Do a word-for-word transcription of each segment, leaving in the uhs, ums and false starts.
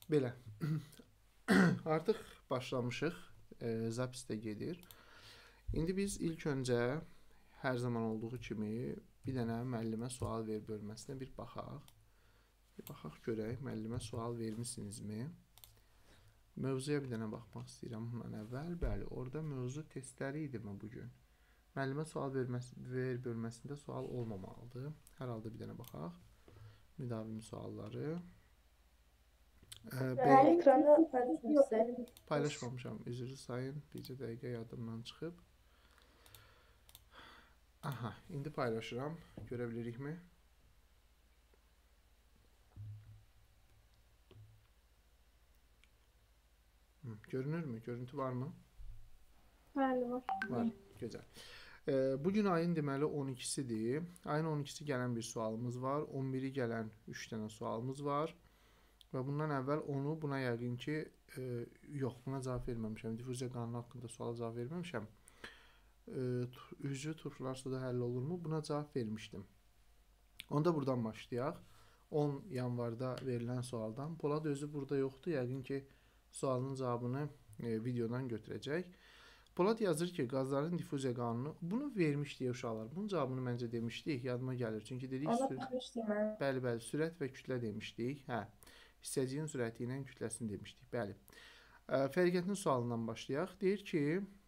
Belə. Artıq başlamışıq. E, Zapis də gedir. İndi biz ilk öncə hər zaman olduğu kimi bir dənə müəllimə sual ver bölməsinə bir baxaq. Bir baxaq görək, müəllimə sual vermisinizmi? Mövzuya bir dənə baxmaq istəyirəm bundan əvvəl. Bəli, orada mövzu testləri idimi bugün? Müəllimə sual verməsi, ver bölməsində sual olmamalıdır. Hər halda bir dənə baxaq. Müdavim sualları. Bəli, ekranda paylaşmışsın. Paylaşmamışam. Üzrü sayın. Bircə dəqiqə yadımdan çıxıb. Aha, indi paylaşıram. Görə bilirikmi? Hı, görünürmü? Görüntü varmı? Bəli, var. Var. Gözəl. E, bugün ayın deməli on ikisidir. Ayın on ikisi gələn bir sualımız var. on biri gələn üç dənə sualımız var. Və bundan əvvəl onu buna yəqin ki, e, yox, buna cavab verməmişəm. Difuziya qanunu haqqında suala cavab verməmişəm. E, üzrü turşular suda həll olurmu? Buna cavab vermişdim. Onda buradan başlayaq. on yanvarda verilən sualdan. Polad özü burada yoxdur. Yəqin ki, sualın cavabını e, videodan götürəcək. Polad yazır ki, qazların difuziya qanunu, bunu vermişdik uşaqlar. Bunun cavabını məncə demişdik, yadıma gəlir. Çünki dedik, Ona sür demişdim mən. bəli, bəli, sürət və kütlə demişdik. Hə. Hissəciyin sürəti ilə kütləsini demişdik. Bəli. Fərqətinin sualından başlayaq. Deyir ki,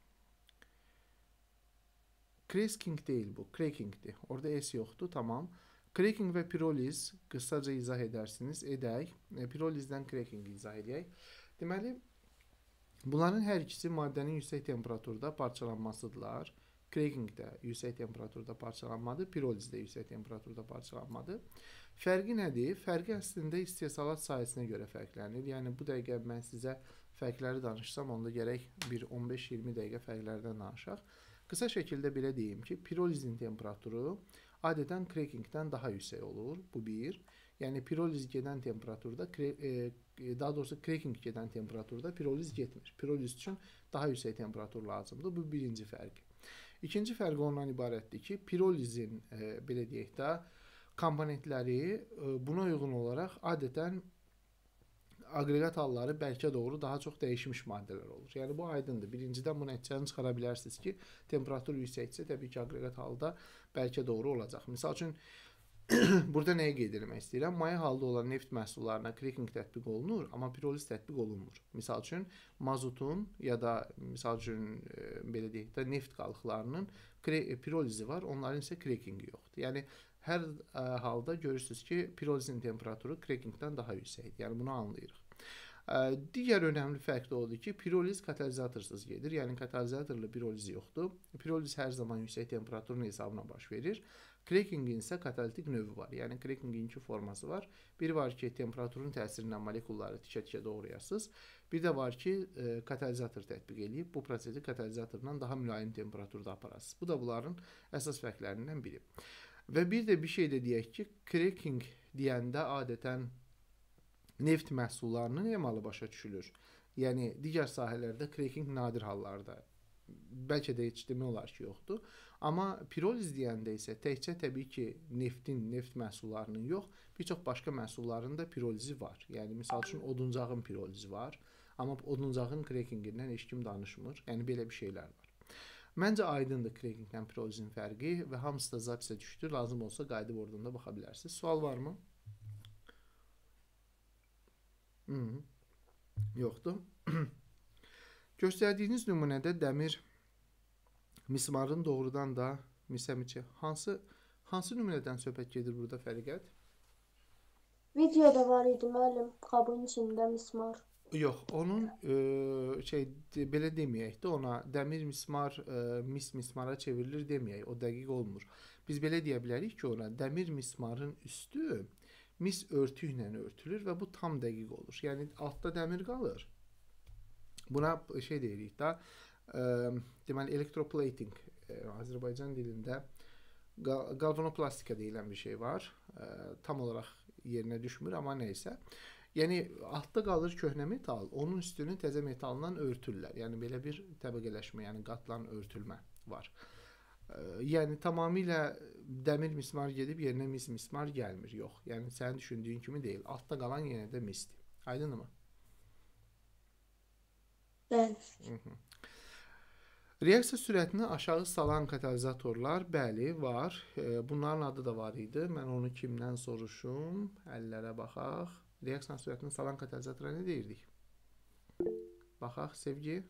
cracking deyil bu, crackingdir. Orada S yoxdur, tamam. Cracking və piroliz qısaca izah edərsiniz. Edək. Pirolizdən crackingi izah edək. Deməli, bunların hər ikisi maddənin yüksək temperaturda parçalanmasıdırlar. Cracking də yüksək temperaturda parçalanmadır, piroliz də yüksək temperaturda parçalanmadır. Fərqi nədir? Fərqi əslində istehsalat sayısına görə fərqlənir. Yəni bu dəqiqə mən sizə fərqləri danışsam, onda gərək bir on beş iyirmi dəqiqə fərqlərdən danışaq. Qısa şəkildə belə deyim ki, pirolizin temperaturu adətən crackingdən daha yüksək olur. Bu bir. Yəni piroliz gedən temperaturda, daha doğrusu cracking gedən temperaturda piroliz getmir. Piroliz üçün daha yüksək temperatur lazımdır. Bu birinci fərqi. İkinci fərqi ondan ibarətdir ki, pirolizin, e, belə deyək də, komponentləri e, buna uyğun olaraq adətən aqreqat halları bəlkə doğru daha çox dəyişmiş maddələr olur. Yəni bu aydındır. Birincidən bu nəticəni çıxara bilərsiniz ki, temperatur yüksəksə, təbii ki, aqreqat halda bəlkə doğru olacaq. Misal üçün, burada nəyə qeyd etmək istəyirəm? Maya halda olan neft məhsullarına cracking tətbiq olunur, amma piroliz tətbiq olunmur. Misal üçün, mazotun ya da misal üçün, e, belə deyək də, neft qalıqlarının pirolizi var, onların isə crackingi yoxdur. Yəni, hər ə, halda görürsünüz ki, pirolizin temperaturu crackingdən daha yüksəkdir. Yəni, bunu anlayırıq. Ə, digər önəmli fərq də odur ki, piroliz katalizatorsuz gedir. Yəni, katalizatorlu piroliz yoxdur. Piroliz hər zaman yüksək temperaturun hesabına baş verir. Crackingin isə katalitik növü var. Yəni, crackingin iki forması var. Biri var ki, temperaturun təsirindən molekulları tikə-tikə doğrayasınız. Bir də var ki, e, katalizator tətbiq edib, bu prosesi katalizatordan daha mülayim temperaturda aparasınız. Bu da bunların əsas fərqlərindən biri. Və bir də bir şey də deyək ki, cracking deyəndə adətən neft məhsullarının emalı başa düşülür. Yəni, digər sahələrdə cracking nadir hallarda, bəlkə də heç demək olar ki, yoxdur. Amma piroliz deyəndə isə təkcə təbii ki, neftin, neft məhsullarının yox, bir çox başqa məhsulların da pirolizi var. Yəni, misal üçün, oduncağın pirolizi var. Amma oduncağın crackingindən heç kim danışmır. Yəni, belə bir şeylər var. Məncə aydındır crackingdən pirolizin fərqi və hamısı da zapisə düşdü. Lazım olsa qayıdıb oradan da baxa bilərsiniz. Sual varmı? Hı -hı. Yoxdur. Göstərdiyiniz nümunədə dəmir mismarın doğrudan da misəmiçi. Hansı hansı nümunədən söhbət gedir burada Fərqət? Videoda var idi müəllim, qabın içində mismar. Yox, onun e, şey belə deməyək də ona dəmir mismar e, mis mismara çevrilir deməyək. O dəqiq olmur. Biz belə deyə bilərik ki, ona dəmir mismarın üstü mis örtü ilə örtülür və bu tam dəqiq olur. Yəni altda dəmir qalır. Buna şey deyirik də, e, deməli elektroplating, e, Azərbaycan dilində galvanoplastika deyilən bir şey var. E, tam olaraq yerinə düşmür, amma nəysə. Yəni altda qalır köhnə metal, onun üstünü təzə metaldan örtürlər. Yəni belə bir təbəqələşmə, yəni qatlan örtülmə var. E, yəni tamamilə dəmir mismar gedib yerinə mis mismar gəlmir, yox. Yəni sənin düşündüyün kimi deyil. Altda qalan yenə də misdir. Aydınmı? Bəli. Reaksiya sürətini aşağı salan katalizatorlar, bəli, var. E, bunların adı da var idi. Mən onu kimdən soruşum? Əllərə baxaq. Reaksiya sürətini salan katalizatora nə deyirdik? Baxaq, Sevgi.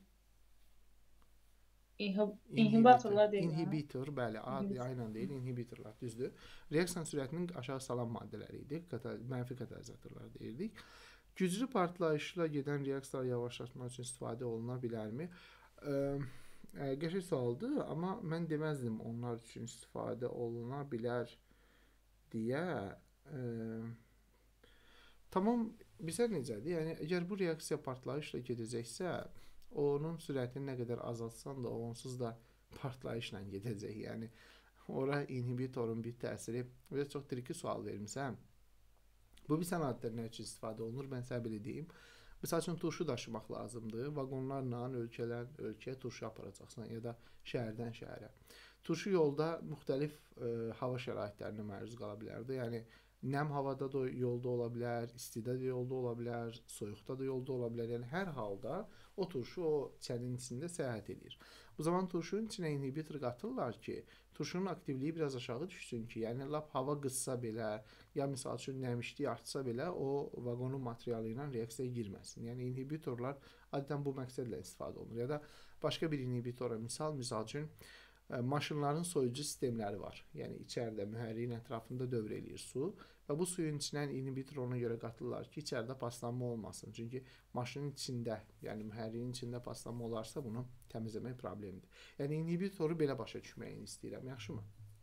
İnhibitorlar deyil. İnhibitor, bəli, aynen deyil, inhibitorlar, düzdür. Reaksiya sürətinin aşağı salan maddələri idi. Katal mənfi katalizatorlar deyirdik. Güclü partlayışla gedən reaksiyaları yavaşlatmaq üçün istifadə oluna bilərmi? E, Qəşəng sualdır, amma mən deməzdim onlar üçün istifadə oluna bilər deyə. E, tamam, bizə necədir? Yəni, əgər bu reaksiya partlayışla gedəcəksə, onun sürətini nə qədər azaltsan da, onsuz da partlayışla gedəcək. Yəni, ora inhibitorun bir təsiri. Və çox triki sual vermişəm. Bu bir sənəddə nə üçün istifadə olunur? Mən sizə belə deyim. Məsəl üçün turşu daşımaq lazımdır. Vaqonlarla ölkədən ölkəyə turşu aparacaqsan ya da şəhərdən şəhərə. Turşu yolda müxtəlif e, hava şəraitlərinə məruz qala bilərdi. Yəni nəm havada da yolda ola bilər, istidə də yolda ola bilər, soyuqda da yolda ola bilər. Yəni hər halda o turşu o çənin içində səyahət edir. Bu zaman turşunun içinə inhibitor qatırlar ki, turşunun aktivliyi biraz aşağı düşsün ki, yəni lap hava qızsa belə, ya misal üçün nəmişlik artsa belə o vaqonun materialı ilə reaksiyaya girməsin. Yəni inhibitorlar adətən bu məqsədlə istifadə olunur. Ya da başqa bir inhibitora misal, misal üçün maşınların soyucu sistemləri var. Yəni içəridə mühərriyin ətrafında dövr eləyir su və bu suyun içindən inhibitor ona görə qatırlar ki, içəridə paslanma olmasın. Çünki maşının içində, yəni mühərriyin içində paslanma olarsa bunu təmizləmək problemdir. Yəni inhibitoru belə başa düşməyini istəyirəm, yaxşımı?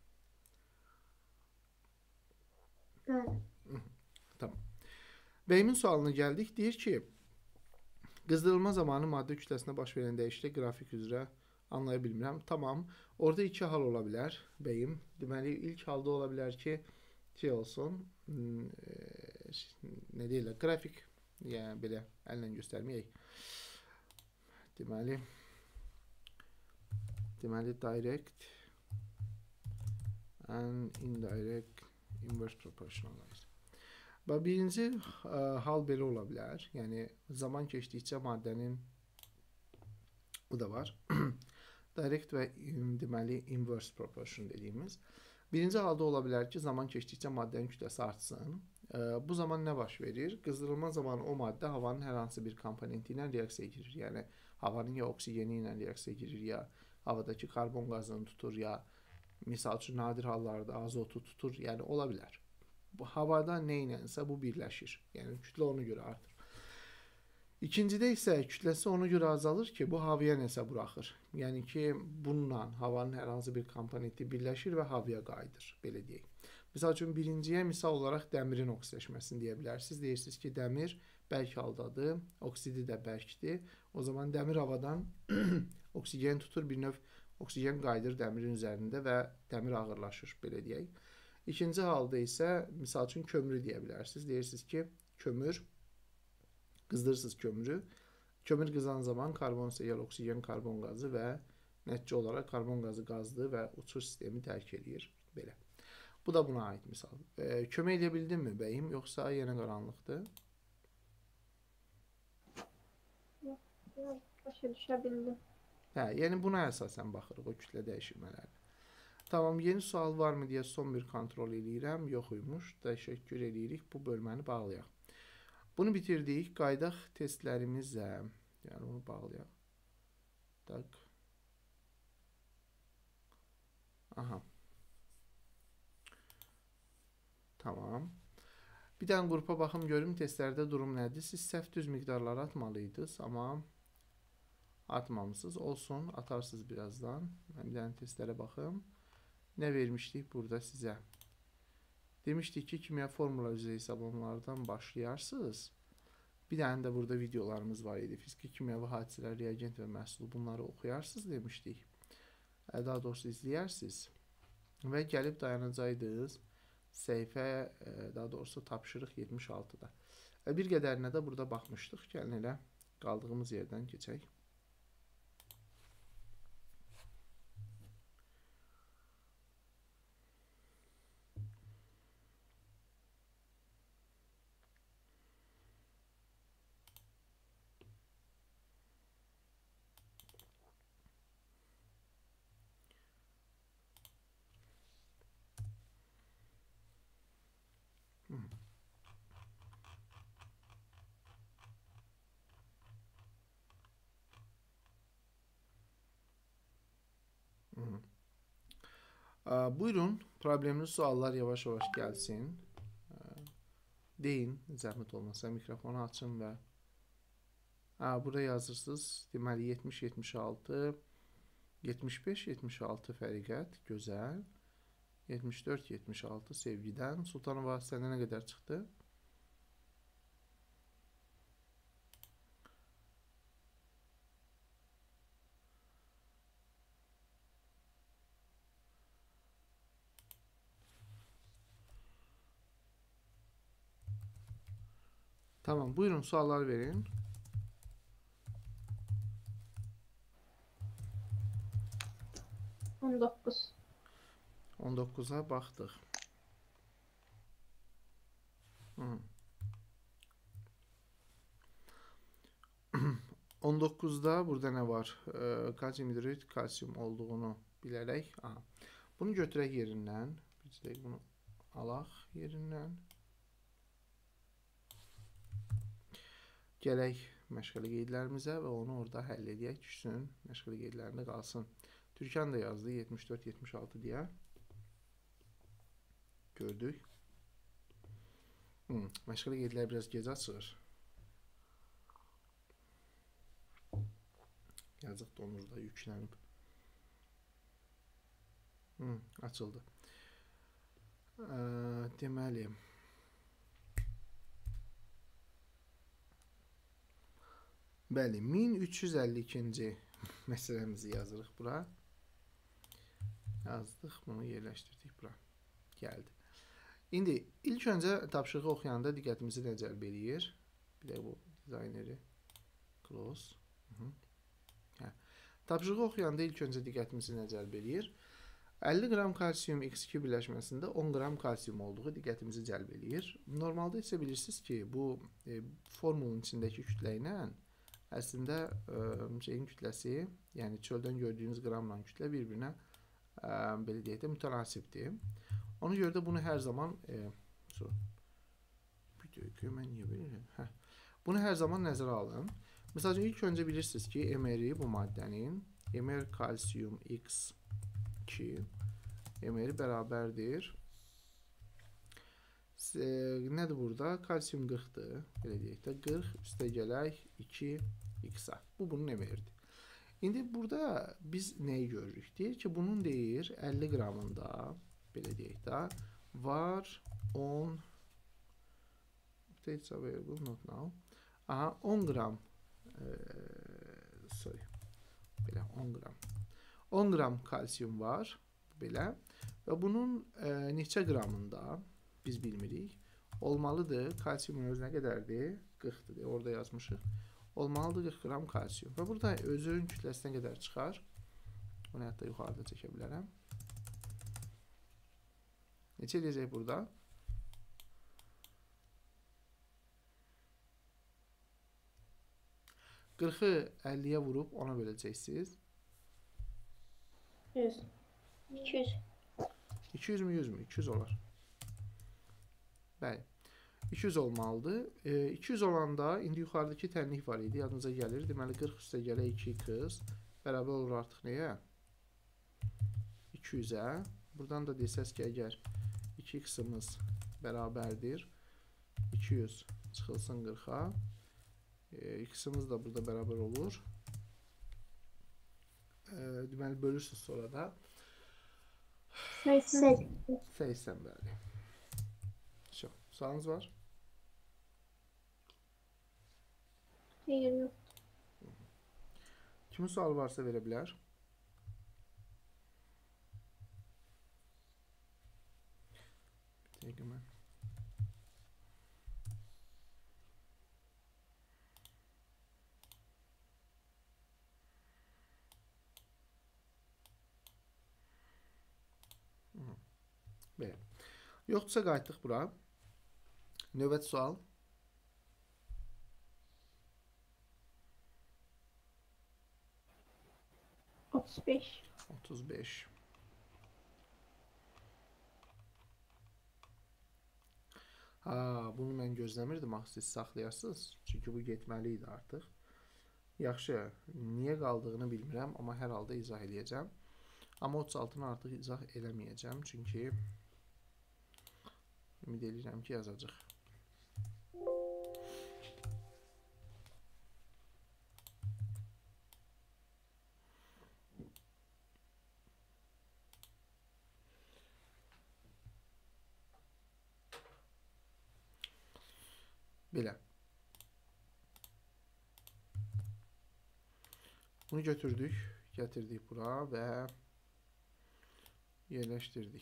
Bəli. Tamam. Beyimin sualına gəldik. Deyir ki, qızdırılma zamanı maddə kütləsinə baş verən dəyişiklik qrafik üzrə anlaya bilmirəm. Tamam. Orada iki hal ola bilər. Beyim. Deməli, ilk halda ola bilər ki, şey olsun, nə deyirlər, qrafik, yəni belə əllə göstərməyək. Deməli, deməli, direct and indirect inverse proportionalize. Və birinci ə, hal belə ola bilər. Yəni, zaman keçdikcə maddənin, bu da var, direct və deməli, inverse proportion dediyimiz. Birinci halda ola bilər ki, zaman keçdikcə maddənin kütləsi artsın. E, bu zaman nə baş verir? Qızdırılma zamanı o maddə havanın hər hansı bir komponenti ilə reaksiyaya girir. Yəni, havanın ya oksigeni ilə reaksiyaya girir, ya havadakı karbon qazını tutur, ya misal üçün nadir hallarda azotu tutur. Yəni, ola bilər. Bu, havada nə ilənsə bu birləşir. Yəni, kütlə ona görə artır. İkincidə isə kütləsi ona görə azalır ki, bu havaya nəsə buraxır. Yəni ki, bununla havanın hər hansı bir komponenti birləşir və havaya qayıdır, belə deyək. Misal üçün, birinciyə misal olaraq dəmirin oksidaşmasını deyə bilərsiniz. Deyirsiniz ki, dəmir bərk haldadır, oksidi də bərkdir. O zaman dəmir havadan oksigen tutur, bir növ oksigen qayıdır dəmirin üzərində və dəmir ağırlaşır, belə deyək. İkinci halda isə, misal üçün, kömürü deyə bilərsiniz. Deyirsiniz ki, kömür, qızdırırsınız kömürü. Kömür qızan zaman karbon seyal oksigen karbon qazı və nəticə olaraq karbon qazı qazdır və uçuş sistemi tərk edir. Belə. Bu da buna aid misal. E, kömək edə bildim mi bəyim, yoxsa yenə qaranlıqdır? Başa düşə bildim. Hə, yəni buna əsasən baxırıq o kütlə dəyişmələri. Tamam, yeni sual varmı deyə son bir kontrol eləyirəm. Yox imiş. Təşəkkür edirik. Bu bölməni bağlayaq. Bunu bitirdik. Qaydaq testlərimizlə, yəni onu bağlayaq. Tak. Aha. Tamam. Bir dənə qrupa baxım görüm testlərdə durum nədir? Siz səhv düz miqdarları atmalıydınız, amma atmamışsınız. Olsun, atarsınız birazdan. Mən bir dənə testlərə baxım. Nə vermişdik burada sizə? Demişdik ki, kimya formula üzrə hesablamalardan başlayarsınız. Bir dənə də burada videolarımız var idi. Fiziki, kimyavi hadisələr, reagent və məhsul, bunları oxuyarsınız demişdik. Daha doğrusu izləyərsiniz. Və gəlib dayanacaqdınız səhifə, daha doğrusu tapşırıq yetmiş altıda. Bir qədərinə də burada baxmışdıq. Gəlin elə qaldığımız yerdən keçək. Aa, buyurun, problemli suallar yavaş-yavaş gəlsin. Deyin, zəhmət olmasa mikrofonu açın və ha, buraya yazırsınız. Deməli yetmiş yetmiş altı, yetmiş beş yetmiş altı fəriqət, gözəl. yetmiş dörd yetmiş altı sevgidən. Sultanova səndə nə qədər çıxdı? Tamam, buyurun suallar verin. on doqquz. on doqquza baxdıq. Hı. on doqquzda burada nə var? Ee, kalsium hidroid, kalsium olduğunu bilərək. Aha. Bunu götürək yerindən. Biz də bunu alaq yerindən. Gələk məşğələ qeydlərimizə və onu orada həll edək, düşsün. Məşğələ qeydlərində qalsın. Türkan da yazdı yetmiş dörd yetmiş altı deyə. Gördük. Hmm, məşğələ qeydləri biraz gec açılır. Yazıq donur da yüklənib. Hmm, açıldı. Ee, deməli Bəli, min üç yüz əlli ikinci məsələmizi yazırıq bura. Yazdıq, bunu yerləşdirdik bura. Gəldi. İndi ilk öncə tapşırığı oxuyanda diqqətimizi nə cəlb eləyir? Bir də bu dizayneri close. Hı -hı. Hə. Tapşırığı oxuyanda ilk öncə diqqətimizi nə cəlb eləyir? əlli qram kalsium X iki birləşməsində on qram kalsium olduğu diqqətimizi cəlb eləyir. Normalda isə bilirsiniz ki, bu e, formulun içindəki kütlə ilə əslində e, şeyin kütləsi, yəni çöldən gördüyünüz qramla kütlə bir-birinə e, belə deyək də mütənasibdir. Ona görə də bunu hər zaman e, so, bir dəqiqə, mən niyə belə? Hə. Bunu hər zaman nəzərə alın. Məsələn, ilk öncə bilirsiniz ki, M R-i bu maddənin M R kalsium X iki M R-i bərabərdir. E, nədir burada? Kalsium qırxdır. Belə deyək də qırx üstə gələk iki X-a. Bu bunun M R-dir. İndi burada biz nəyi görürük? Deyir ki, bunun deyir əlli qramında belə deyək də var on states available not now. Aha, on qram e, sorry. Belə on qram. on qram kalsium var belə və bunun e, neçə qramında biz bilmirik. Olmalıdır. Kalsiumun özü nə qədərdir? qırxdır. Orada yazmışıq. Olmalıdır qırx qram kalsium. Və burada özünün kütləsinə qədər çıxar. Onu hətta yuxarıda çəkə bilərəm. Neçə edəcək burada? qırxı əlliyə vurub ona böləcəksiniz. yüz. iki yüz. iki yüz mü yüz mü? iki yüz olar. Bəli. iki yüz olmalıdır. E, iki yüz olanda indi yuxarıdakı tənlik var idi. Yadınıza gəlir. Deməli qırx üstə gələ iki x bərabər olur artıq nəyə? iki yüzə. Buradan da desəz ki, əgər iki x-ımız bərabərdir. iki yüz çıxılsın qırxa. E, x-ımız da burada bərabər olur. E, deməli bölürsünüz sonra da. səksən. səksən bəli. Şu, sualınız var? Hayır, yox. Kimin sualı varsa verə bilər. Bir dəqiqə mən. Belə. Yoxdursa qayıtdıq bura. Növbəti sual. otuz beş. otuz beş. Ha, bunu mən gözləmirdim, axı siz saxlayasınız. Çünki bu getməli idi artıq. Yaxşı, niyə qaldığını bilmirəm, amma hər halda izah edəcəm. Amma otuz altını artıq izah eləməyəcəm, çünki ümid edirəm ki, yazacaq. Belə. Bunu götürdük, gətirdik bura və yerləşdirdik.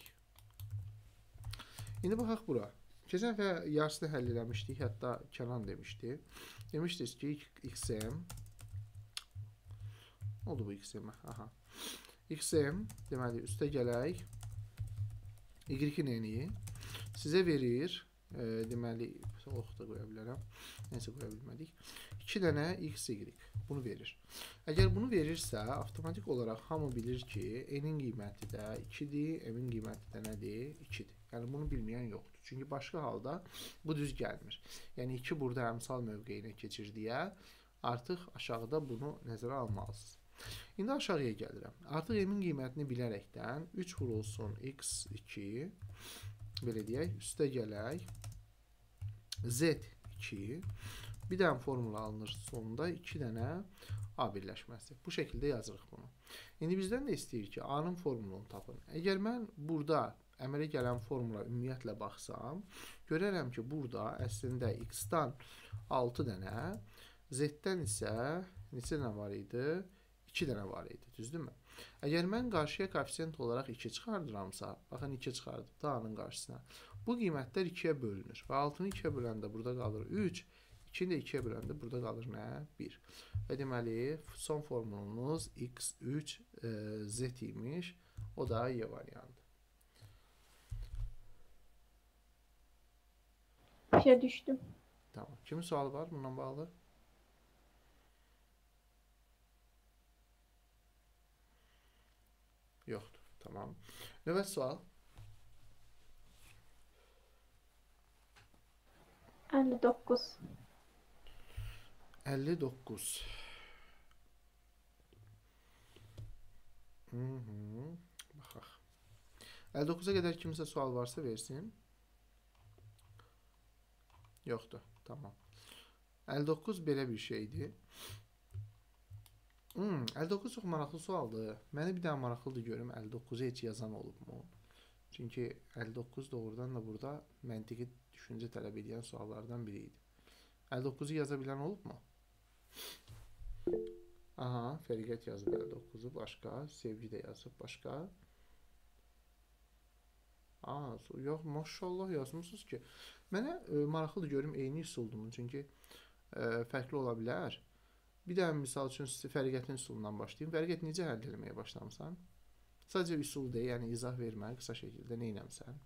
İndi baxaq bura. Keçən dəfə yarısını həll eləmişdik, hətta Kənan demişdi. Demişdiniz ki, xm oldu bu xm. Aha. xm deməli üstə gələk y-in eni sizə verir. E, deməli ox da qoya bilərəm. Nəsə qoya bilmədik. iki dənə xy bunu verir. Əgər bunu verirsə, avtomatik olaraq hamı bilir ki, n-in qiyməti də ikidir, m-in qiyməti də nədir? ikidir. Yəni bunu bilməyən yoxdur. Çünki başqa halda bu düz gəlmir. Yəni iki burada əmsal mövqeyinə keçir deyə artıq aşağıda bunu nəzərə almalısınız. İndi aşağıya gəlirəm. Artıq m-in qiymətini bilərəkdən üç vurulsun x iki belə deyək, üstə gələk z iki bir dənə formula alınır sonunda iki dənə a birləşməsi. Bu şəkildə yazırıq bunu. İndi bizdən də istəyir ki, a-nın formulunu tapın. Əgər mən burada əmələ gələn formula ümumiyyətlə baxsam, görərəm ki, burada əslində x-dan altı dənə, z-dən isə neçə dənə var idi? iki dənə var idi, düzdürmü? Əgər mən qarşıya koefisiyent olaraq iki çıxardıramsa, baxın iki çıxardım da a-nın qarşısına. Bu qiymətlər ikiyə bölünür və altını ikiyə böləndə burada qalır üç, ikini də ikiyə böləndə burada qalır nə? bir. Və deməli, son formulumuz x üç e, z imiş, o da y variantı. Başa düşdüm. Tamam. Kimin sualı var bununla bağlı? Yoxdur. Tamam. Növbət sual. əlli doqquz. əlli doqquz. Hı -hı. Baxaq. əlli doqquza qədər kimsə sual varsa versin. Yoxdur. Tamam. əlli doqquz belə bir şeydir. Hmm, əlli doqquz çox maraqlı sualdır. Məni bir dənə maraqlıdır görüm əlli doqquzu heç yazan olubmu? Çünki əlli doqquz doğrudan da burada məntiqi düşüncə tələb edən suallardan biri idi. əlli doqquzu yaza bilən olubmu? Aha, Fəriqət yazıb əlli doqquzu, başqa, Sevgi də yazıb, başqa. Aa, yox, maşallah yazmışsınız ki. Mənə e, maraqlıdır görüm eyni üsuldurmu? Çünki e, fərqli ola bilər. Bir də misal üçün Fəriqətin üsulundan başlayayım. Fəriqət necə həll etməyə başlamısan? Sadəcə üsul deyil, yəni izah vermə, qısa şəkildə nə etməsən?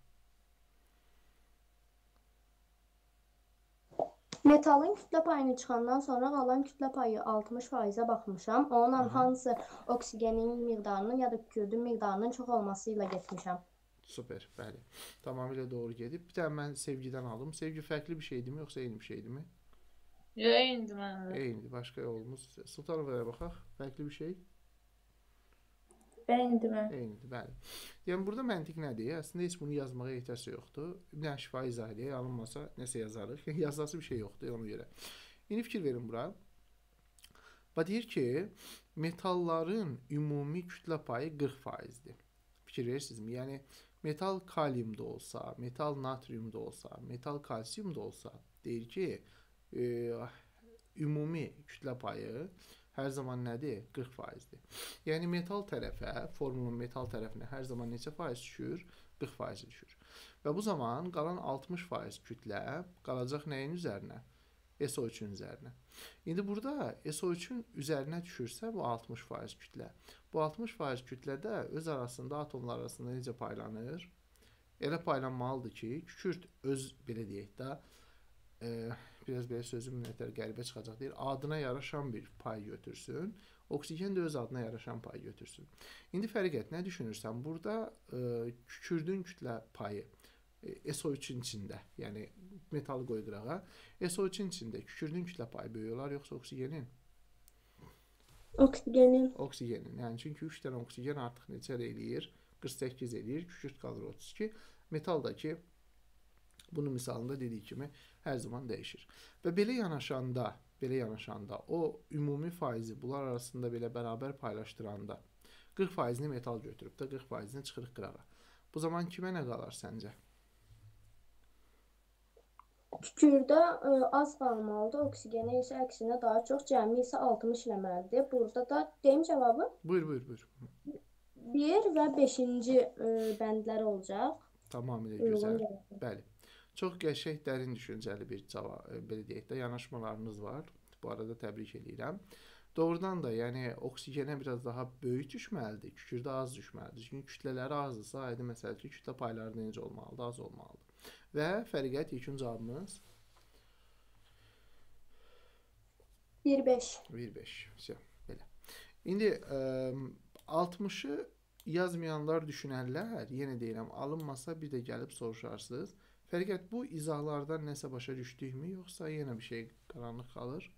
Metalın kütlə payını çıxandan sonra qalan kütlə payı altmış faizə baxmışam. Onunla Aha. hansı oksigenin miqdarının ya da kükürdün miqdarının çox olması ilə getmişəm. Super, bəli. Tamamilə doğru gedib. Bir də mən Sevgidən aldım. Sevgi fərqli bir şeydirmi, yoxsa eyni bir şeydirmi? Yox, eynidir mənə. Eynidir, başqa yolumuz. Sultanova'ya baxaq, fərqli bir şey. Eynidir mən. Eynidir, bəli. Yəni burada məntiq nədir? Əslində heç bunu yazmağa ehtiyac yoxdur. Bir dənə şifahi izah edək, alınmasa nəsə yazarıq. Yazası bir şey yoxdur ona görə. İndi fikir verin bura. Və deyir ki, metalların ümumi kütlə payı qırx faizdir. Fikir verirsinizmi? Yəni metal kalium da olsa, metal natrium da olsa, metal kalsiyum da olsa, deyir ki, e, ümumi kütlə payı hər zaman nədir? qırx faizdir. Yəni metal tərəfə, formulun metal tərəfinə hər zaman neçə faiz düşür? qırx faiz düşür. Və bu zaman qalan altmış faiz kütlə qalacaq nəyin üzərinə? S O üçün üzərinə. İndi burada S O üçün üzərinə düşürsə bu altmış faiz kütlə. Bu altmış faiz kütlədə öz arasında atomlar arasında necə paylanır? Elə paylanmalıdır ki, kükürt öz belə deyək də e, biraz belə sözüm nətər qəribə çıxacaq deyir. Adına yaraşan bir pay götürsün. Oksigen də öz adına yaraşan pay götürsün. İndi Fəriqət nə düşünürsən? Burada e, kükürdün kütlə payı e, S O üçün içində, yəni metalı qoy qırağa. S O üçün içində kükürdün kütlə payı böyük olar yoxsa oksigenin? Oksigenin. Oksigenin. Yəni çünki üç dənə oksigen artıq neçə eləyir? qırx səkkiz eləyir. Kükürt qalır otuz iki. Metaldakı bunun misalında dediyi kimi hər zaman dəyişir. Və belə yanaşanda, belə yanaşanda o ümumi faizi bunlar arasında belə bərabər paylaşdıranda qırx faizini metal götürüb də qırx faizini çıxırıq qırağa. Bu zaman kimə nə qalar səncə? Kükürdə ə, az qalmalıdır, oksigenə isə əksinə daha çox, cəmi isə altmış eləməlidir. Burada da deyim cavabı? Buyur, buyur, buyur. bir və beşinci ə, bəndlər olacaq. Tamamilə Uyğun gözəl. cavab. Bəli. Çox qəşəng, dərin düşüncəli bir cavab, belə deyək də, yanaşmalarınız var. Bu arada təbrik edirəm. Doğrudan da, yəni oksigenə biraz daha böyük düşməlidir, kükürdə az düşməlidir. Çünki kütlələri azdırsa, aydın məsələdir ki, kütlə payları necə olmalıdır, az olmalıdır. Və fərqət yekun cavabımız bir beş. bir beş. Belə. İndi ə, altmışı yazmayanlar, düşünənlər, yenə deyirəm, alınmasa bir də gəlib soruşarsınız. Fərqət bu izahlardan nəsə başa düşdükmü, yoxsa yenə bir şey qaranlıq qalır?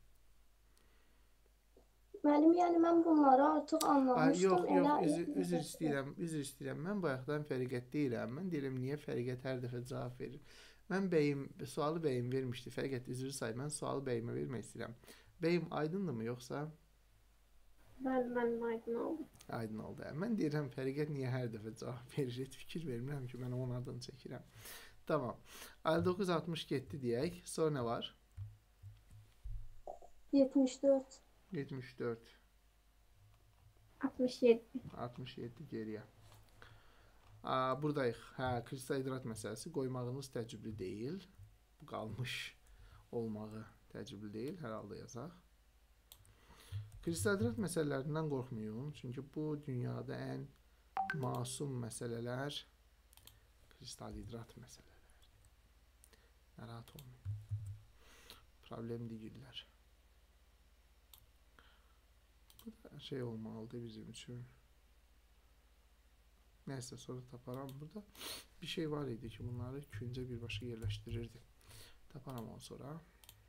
Müəllim, yəni mən bunları artıq Ay, anlamışdım. yox, yox, Elə- üzr, üzr istəyirəm, üzr istəyirəm. Mən bayaqdan Fərqət deyirəm. Mən deyirəm, niyə Fərqət hər dəfə cavab verir? Mən bəyim, sualı bəyim vermişdi. Fərqət üzr say, mən sualı bəyimə vermək istəyirəm. Bəyim aydındırmı, yoxsa? Bəli, mənim aydın oldu. Aydın oldu. Mən deyirəm, Fərqət niyə hər dəfə cavab verir? Heç fikir vermirəm ki, mən onun adını çəkirəm. Tamam. əlli doqquz altmış getdi deyək. Sonra nə var? yetmiş dörd. yetmiş dörd, altmış yeddi. altmış yeddi geriyə. Aa, buradayıq. Hə, kristal hidrat məsələsi qoymağınız təcrübli deyil. Bu qalmış olmağı təcrübli deyil. Hər halda yazaq. Kristal hidrat məsələlərindən qorxmayın. Çünki bu dünyada ən masum məsələlər kristal hidrat məsələləri. Narahat olmayın. Problem deyirlər. Bu da şey olmalıdır bizim üçün. Neyse, sonra taparam. Burada bir şey var idi ki, bunları küncə birbaşa yerləşdirirdi. Taparam onu sonra.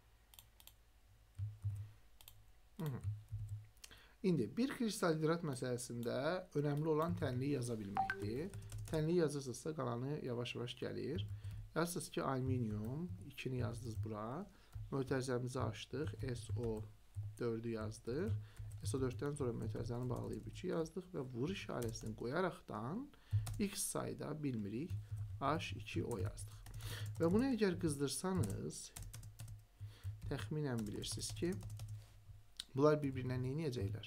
Hı -hı. İndi bir kristal hidrat məsələsində önəmli olan tənliyi yaza bilməkdir. Tənliyi yazırsınızsa qalanı yavaş-yavaş gəlir. Yazırsınız ki, alüminium ikini yazdınız bura. Mötərizəmizi açdıq. S O dördü yazdıq. S O dörddən sonra mötərizəni bağlayıb üçü yazdıq və vur işarəsini qoyaraqdan x sayda bilmirik H iki O yazdıq. Və bunu əgər qızdırsanız təxminən bilirsiniz ki, bunlar bir-birinə nə edəcəklər?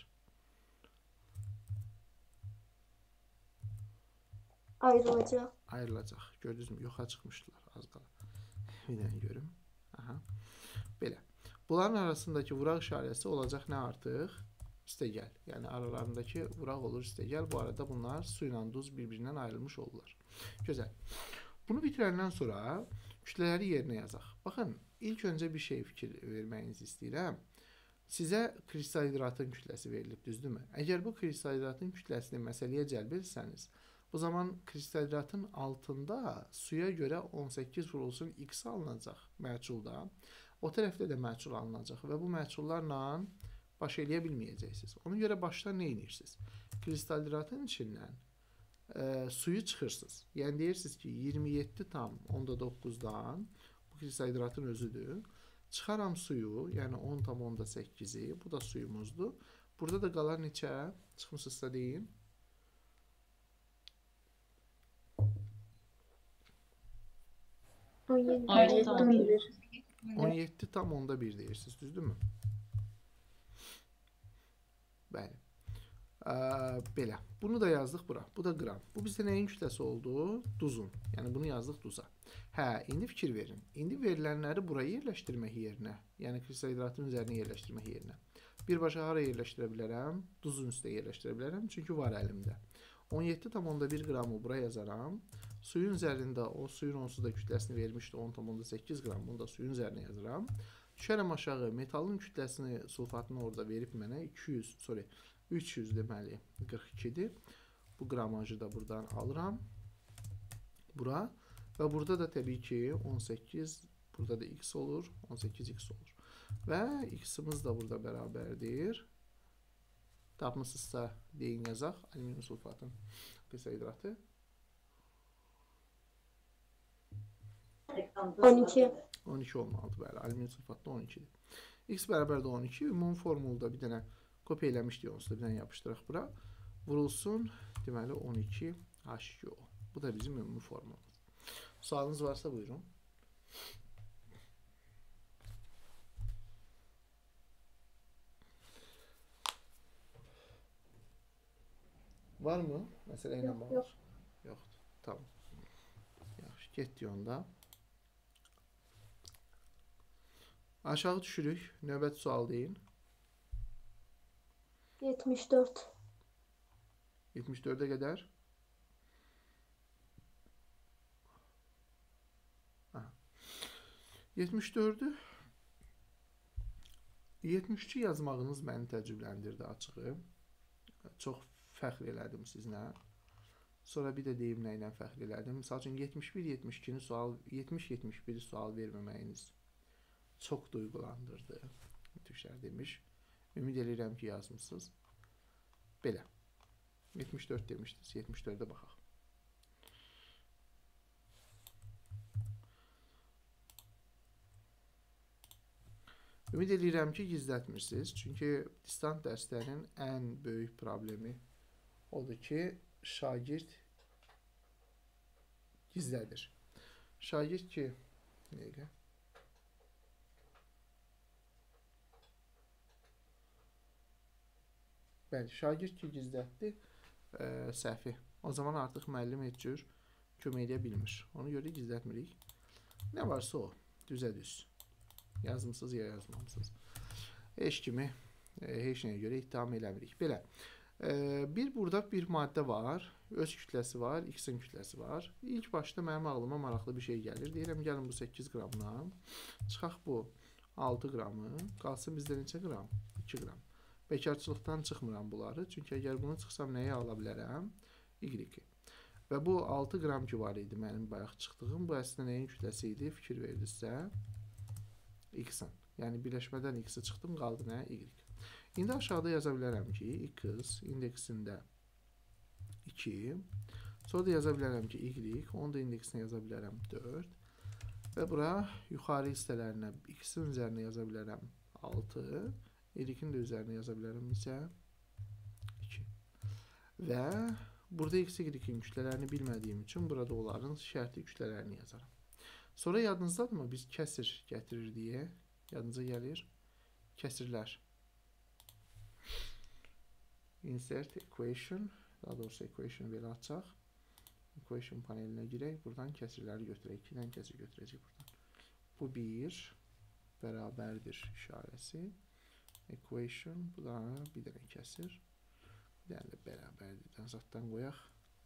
Ayrılacaq. Ayrılacaq. Gördünüzmü? Yoxa çıxmışdılar az qala. Bir dənə görüm. Aha. Belə. Bunların arasındakı vuraq işarəsi olacaq nə artıq? İstəgəl. Yəni aralarındakı vuraq olur istəgəl. Bu arada bunlar su ilə duz bir-birindən ayrılmış olurlar. Gözəl. Bunu bitirəndən sonra kütlələri yerinə yazaq. Baxın, ilk öncə bir şey fikir verməyinizi istəyirəm. Sizə kristal hidratın kütləsi verilib, düzdürmü? Əgər bu kristal hidratın kütləsini məsələyə cəlb etsəniz, o zaman kristal hidratın altında suya görə on səkkiz vurulsun x alınacaq məhsulda. O tərəfdə də məhsul alınacaq və bu məhsullarla baş eləyə bilməyəcəksiniz. Ona görə başda nə edirsiniz? Kristal hidratın içindən e, suyu çıxırsınız. Yəni deyirsiniz ki, iyirmi yeddi tam onda doqquzdan bu kristal hidratın özüdür. Çıxaram suyu, yəni on tam onda səkkizi, bu da suyumuzdur. Burada da qalar neçə? Çıxmışsınızsa deyin. on yeddi. on yeddi tam bir. on yeddi tam onda bir deyirsiniz, düzdürmü? Bəli. Ə, belə. Bunu da yazdıq bura. Bu da qram. Bu bizdə nəyin kütləsi oldu? Duzun. Yəni bunu yazdıq duza. Hə, indi fikir verin. İndi verilənləri buraya yerləşdirmək yerinə, yəni kristal hidratın üzərinə yerləşdirmək yerinə. Birbaşa hara yerləşdirə bilərəm? Duzun üstə yerləşdirə bilərəm, çünki var əlimdə. on yeddi tam onda bir qramı buraya yazaram. Suyun üzərində o suyun onsuz da kütləsini vermişdi on tam onda səkkiz qram. Bunu da suyun üzərinə yazıram. Düşərəm aşağı. Metalın kütləsini, sulfatını orada verib mənə iki yüz, sorry, üç yüz deməli qırx ikidir. Bu qramajı da buradan alıram. Bura. Və burada da təbii ki on səkkiz, burada da x olur. on səkkiz x olur. Və x-imiz də burada bərabərdir. Tapmısınızsa deyin yazaq. Alüminium sulfatın qısa hidratı. on iki. on iki olmalıdır. Bəli, alüminium sulfatda on ikidir. X bərabər də on iki. Ümumi formulda bir dənə kopya eləmişdik, onsuz da bir dənə yapışdıraq bura. Vurulsun. Deməli on iki H iki O. Bu da bizim ümumi formulumuz. Sualınız varsa buyurun. Var mı? Məsələ ilə Yox, bağlı. yox. Yoxdur. Tamam. Yaxşı, getdik onda. Aşağı düşürük. Növbət sual deyin. yetmiş dörd. yetmiş dördə qədər. Aha. yetmiş dördü yetmiş iki yazmağınız məni təəccübləndirdi açığı. Çox fəxr elədim sizinlə. Sonra bir də deyim nə ilə fəxr elədim. Məsəl üçün yetmiş bir yetmiş ikini sual yetmiş yetmiş biri sual verməməyiniz çox duyğulandırdı. Düşər demiş. Ümid edirəm ki yazmısınız. Belə. yetmiş dörd demişdiniz. yetmiş dördə baxaq. Ümid edirəm ki gizlətmirsiniz. Çünki distant dərslərin ən böyük problemi odur ki şagird gizlədir. Şagird ki nəyə? Bəli, şagird ki gizlətdi e, səhvi. O zaman artıq müəllim heç cür kömək edə bilmir. Ona görə gizlətmirik. Nə varsa o. Düzə düz. Yazmısınız ya yazmamısınız. Heç kimi e, heç nəyə görə ittiham eləmirik. Belə. E, bir burada bir maddə var. Öz kütləsi var. X-in kütləsi var. İlk başda mənim ağlıma maraqlı bir şey gəlir. Deyirəm, gəlin bu səkkiz qramdan. Çıxaq bu altı qramı. Qalsın bizdə neçə qram? iki qram. Bekarçılıqdan çıxmıram bunları. Çünki əgər bunu çıxsam nəyə ala bilərəm? Y-i. Və bu altı qram ki var idi mənim bayaq çıxdığım. Bu əslində nəyin kütləsi idi? Fikir verdinizsə X-in. Yəni birləşmədən X-i çıxdım, qaldı nə? Y. İndi aşağıda yaza bilərəm ki X indeksində iki. Sonra da yaza bilərəm ki Y. Onu da indeksinə yaza bilərəm dörd. Və bura yuxarı hissələrinə X-in üzərinə yaza bilərəm altı. Y-in də üzərinə yaza bilərəm isə iki. Və burada X, Y-in kütlələrini bilmədiyim üçün burada onların şərti kütlələrini yazaram. Sonra yadınızdadırmı? Biz kəsir gətirir deyə. Yadınıza gəlir. Kəsirlər. Insert equation. Daha doğrusu equation belə açaq. Equation panelinə girək. Buradan kəsirləri götürək. ikidən kəsir götürəcək buradan. Bu bir bərabərdir işarəsi. Equation. Bu da bir dənə kəsir. Bir dənə də bərabərdir. Zatdan qoyaq.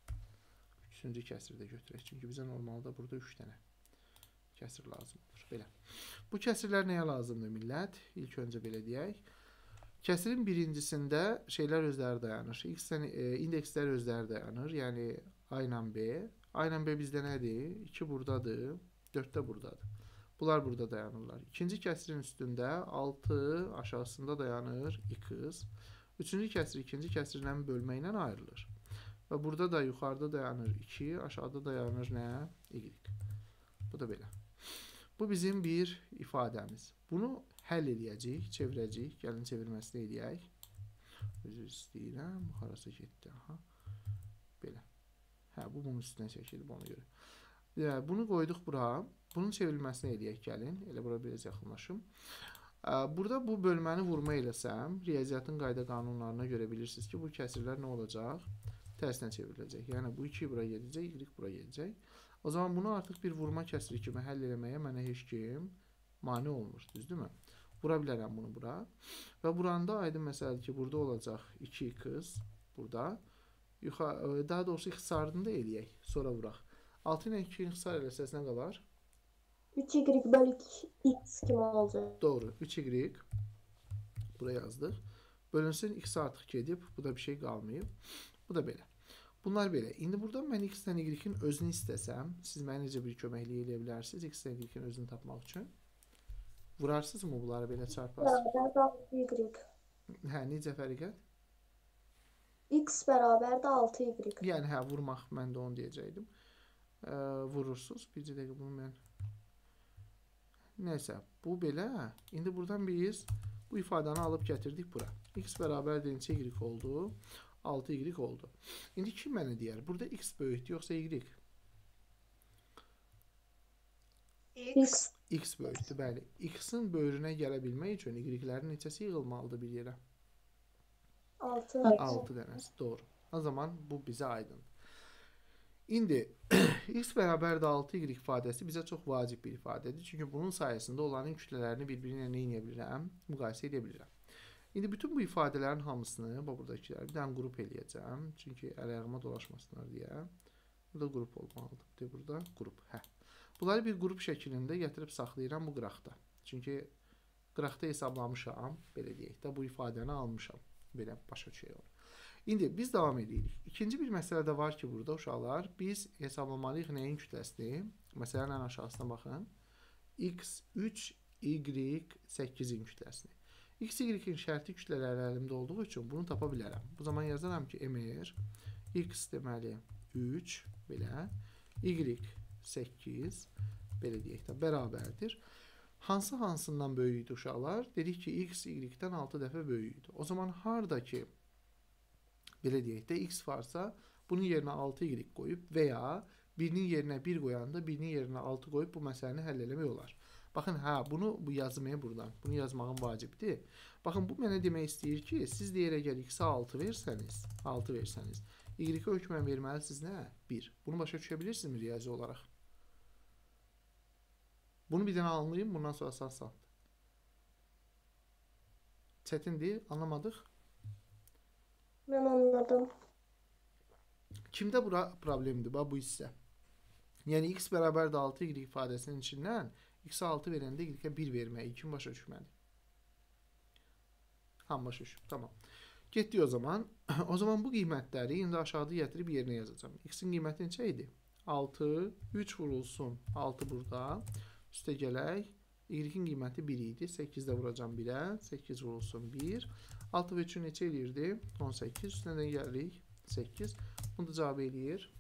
Üçüncü kəsir də götürək. Çünki bizə normalda burada üç dənə kəsir lazım olur. Belə. Bu kəsirlər nəyə lazımdır millət? İlk öncə belə deyək. Kəsirin birincisində şeylər özləri dayanır. X-dən e, indekslər özləri dayanır. Yəni A ilə B. A ilə B bizdə nədir? iki buradadır. dörd də buradadır. Bunlar burada dayanırlar. İkinci kəsirin üstündə altı aşağısında dayanır X. Üçüncü kəsir ikinci kəsirlə bölməklə ayrılır. Və burada da yuxarıda dayanır iki, aşağıda dayanır nə? Y. Bu da belə. Bu bizim bir ifadəmiz. Bunu həll edəcəyik, çevirəcəyik. Gəlin çevirməsini edək. Üzr istəyirəm. Harasa getdi. Aha. Belə. Hə, bu bunun üstünə çəkilib ona görə. Yəni, bunu qoyduq bura. Bunun çevrilməsini edək gəlin. Elə bura biraz yaxınlaşım. Burada bu bölməni vurma eləsəm, riyaziyyatın qayda qanunlarına görə bilirsiniz ki, bu kəsirlər nə olacaq? Tərsinə çevriləcək. Yəni, bu iki bura gedəcək, Y bura gedəcək. O zaman bunu artıq bir vurma kəsiri kimi həll eləməyə mənə heç kim mane olmur, düzdürmü? Vura bilərəm bunu bura. Və buranda aydın məsələdir ki, burada olacaq iki X, burada. Daha doğrusu ixtisarını da eləyək, sonra vuraq. altı ilə iki ixtisar eləsəz nə qalar? üç Y bölü X kimi olacaq. Doğru, üç Y. Buraya yazdıq. Bölünsün, X artıq gedib, bu da bir şey qalmayıb. Bu da belə. Bunlar belə. İndi burada mən X-dən Y-in özünü istəsəm, siz mənə necə bir köməkliyi eləyə bilərsiniz X-dən Y-in özünü tapmaq üçün? Vurarsınızmı bunları belə çarparsınız? Y. Hə, necə fərqət? X bərabərdir altı y. Yəni hə, vurmaq, mən də onu deyəcəkdim. E, vurursunuz. Bir dəqiqə bunu mən... Neysə, bu belə. İndi buradan biz bu ifadəni alıb gətirdik bura. X bərabərdir neçə y oldu? altı y oldu. İndi kim mənə deyər? Burada X böyükdür, yoxsa Y? X. X böyükdür, bəli. X-in böyrünə gələ bilmək üçün Y-lərin neçəsi yığılmalıdır bir yerə? altı. altı dənəsi, doğru. O zaman bu bizə aydın. İndi X bərabərdir altı y ifadəsi bizə çox vacib bir ifadədir. Çünki bunun sayəsində onların kütlələrini bir-birinə nə edə bilirəm? Müqayisə edə bilirəm. İndi bütün bu ifadələrin hamısını, buradakiləri bir dənə qrup eləyəcəm. Çünki əl-ayağıma dolaşmasınlar deyə. Burada qrup olmalıdır. De burada qrup. Hə. Bunları bir qrup şəklində gətirib saxlayıram bu qıraqda. Çünki qıraqda hesablamışam, belə deyək də, bu ifadəni almışam. Belə başa düşək olur. İndi biz davam edirik. İkinci bir məsələ də var ki, burada uşaqlar, biz hesablamalıyıq nəyin kütləsini? Məsələn, ən aşağısına baxın. X üç, Y səkkizin kütləsini. X, Y-in şərti kütlələri əlimdə olduğu üçün bunu tapa bilərəm. Bu zaman yazaram ki, MR, X deməli üç, belə, Y səkkiz, belə deyək də, bərabərdir. Hansı hansından böyük idi uşaqlar? Dedik ki, X, Y-dən altı dəfə böyük idi. O zaman harada ki, belə deyək də, X varsa, bunun yerinə altı Y qoyub və ya birinin yerinə bir qoyanda, birinin yerinə altı qoyub bu məsələni həll eləmək olar. Baxın, hə, bunu bu yazmaya buradan, bunu yazmağın vacibdir. Baxın, bu mənə demək istəyir ki, siz deyər əgər X-ə altı versəniz, altı versəniz, Y-ə hökmən verməlisiniz nə? bir. Bunu başa düşə bilirsinizmi riyazi olaraq? Bunu bir dənə anlayayım, bundan sonra asan. Çətindir, anlamadıq. Mən anladım. Kimdə bura problemdir, bu hissə? Yəni, X bərabərdir altı Y ifadəsinin içindən X-ə altı verəndə Y-ə bir verməyi kim başa düşməli? Ham başa düşüb, tamam. Getdik o zaman. O zaman bu qiymətləri indi aşağıda gətirib yerinə yazacağım. X-in qiyməti neçə idi? altı, üç vurulsun, altı burada. Üstə gələk. Y-in qiyməti bir idi. səkkizdə vuracam birə. səkkiz vurulsun bir. altı və üçün neçə eləyirdi? on səkkiz. Üstündən gəlirik. səkkiz. Bunu da cavab eləyir.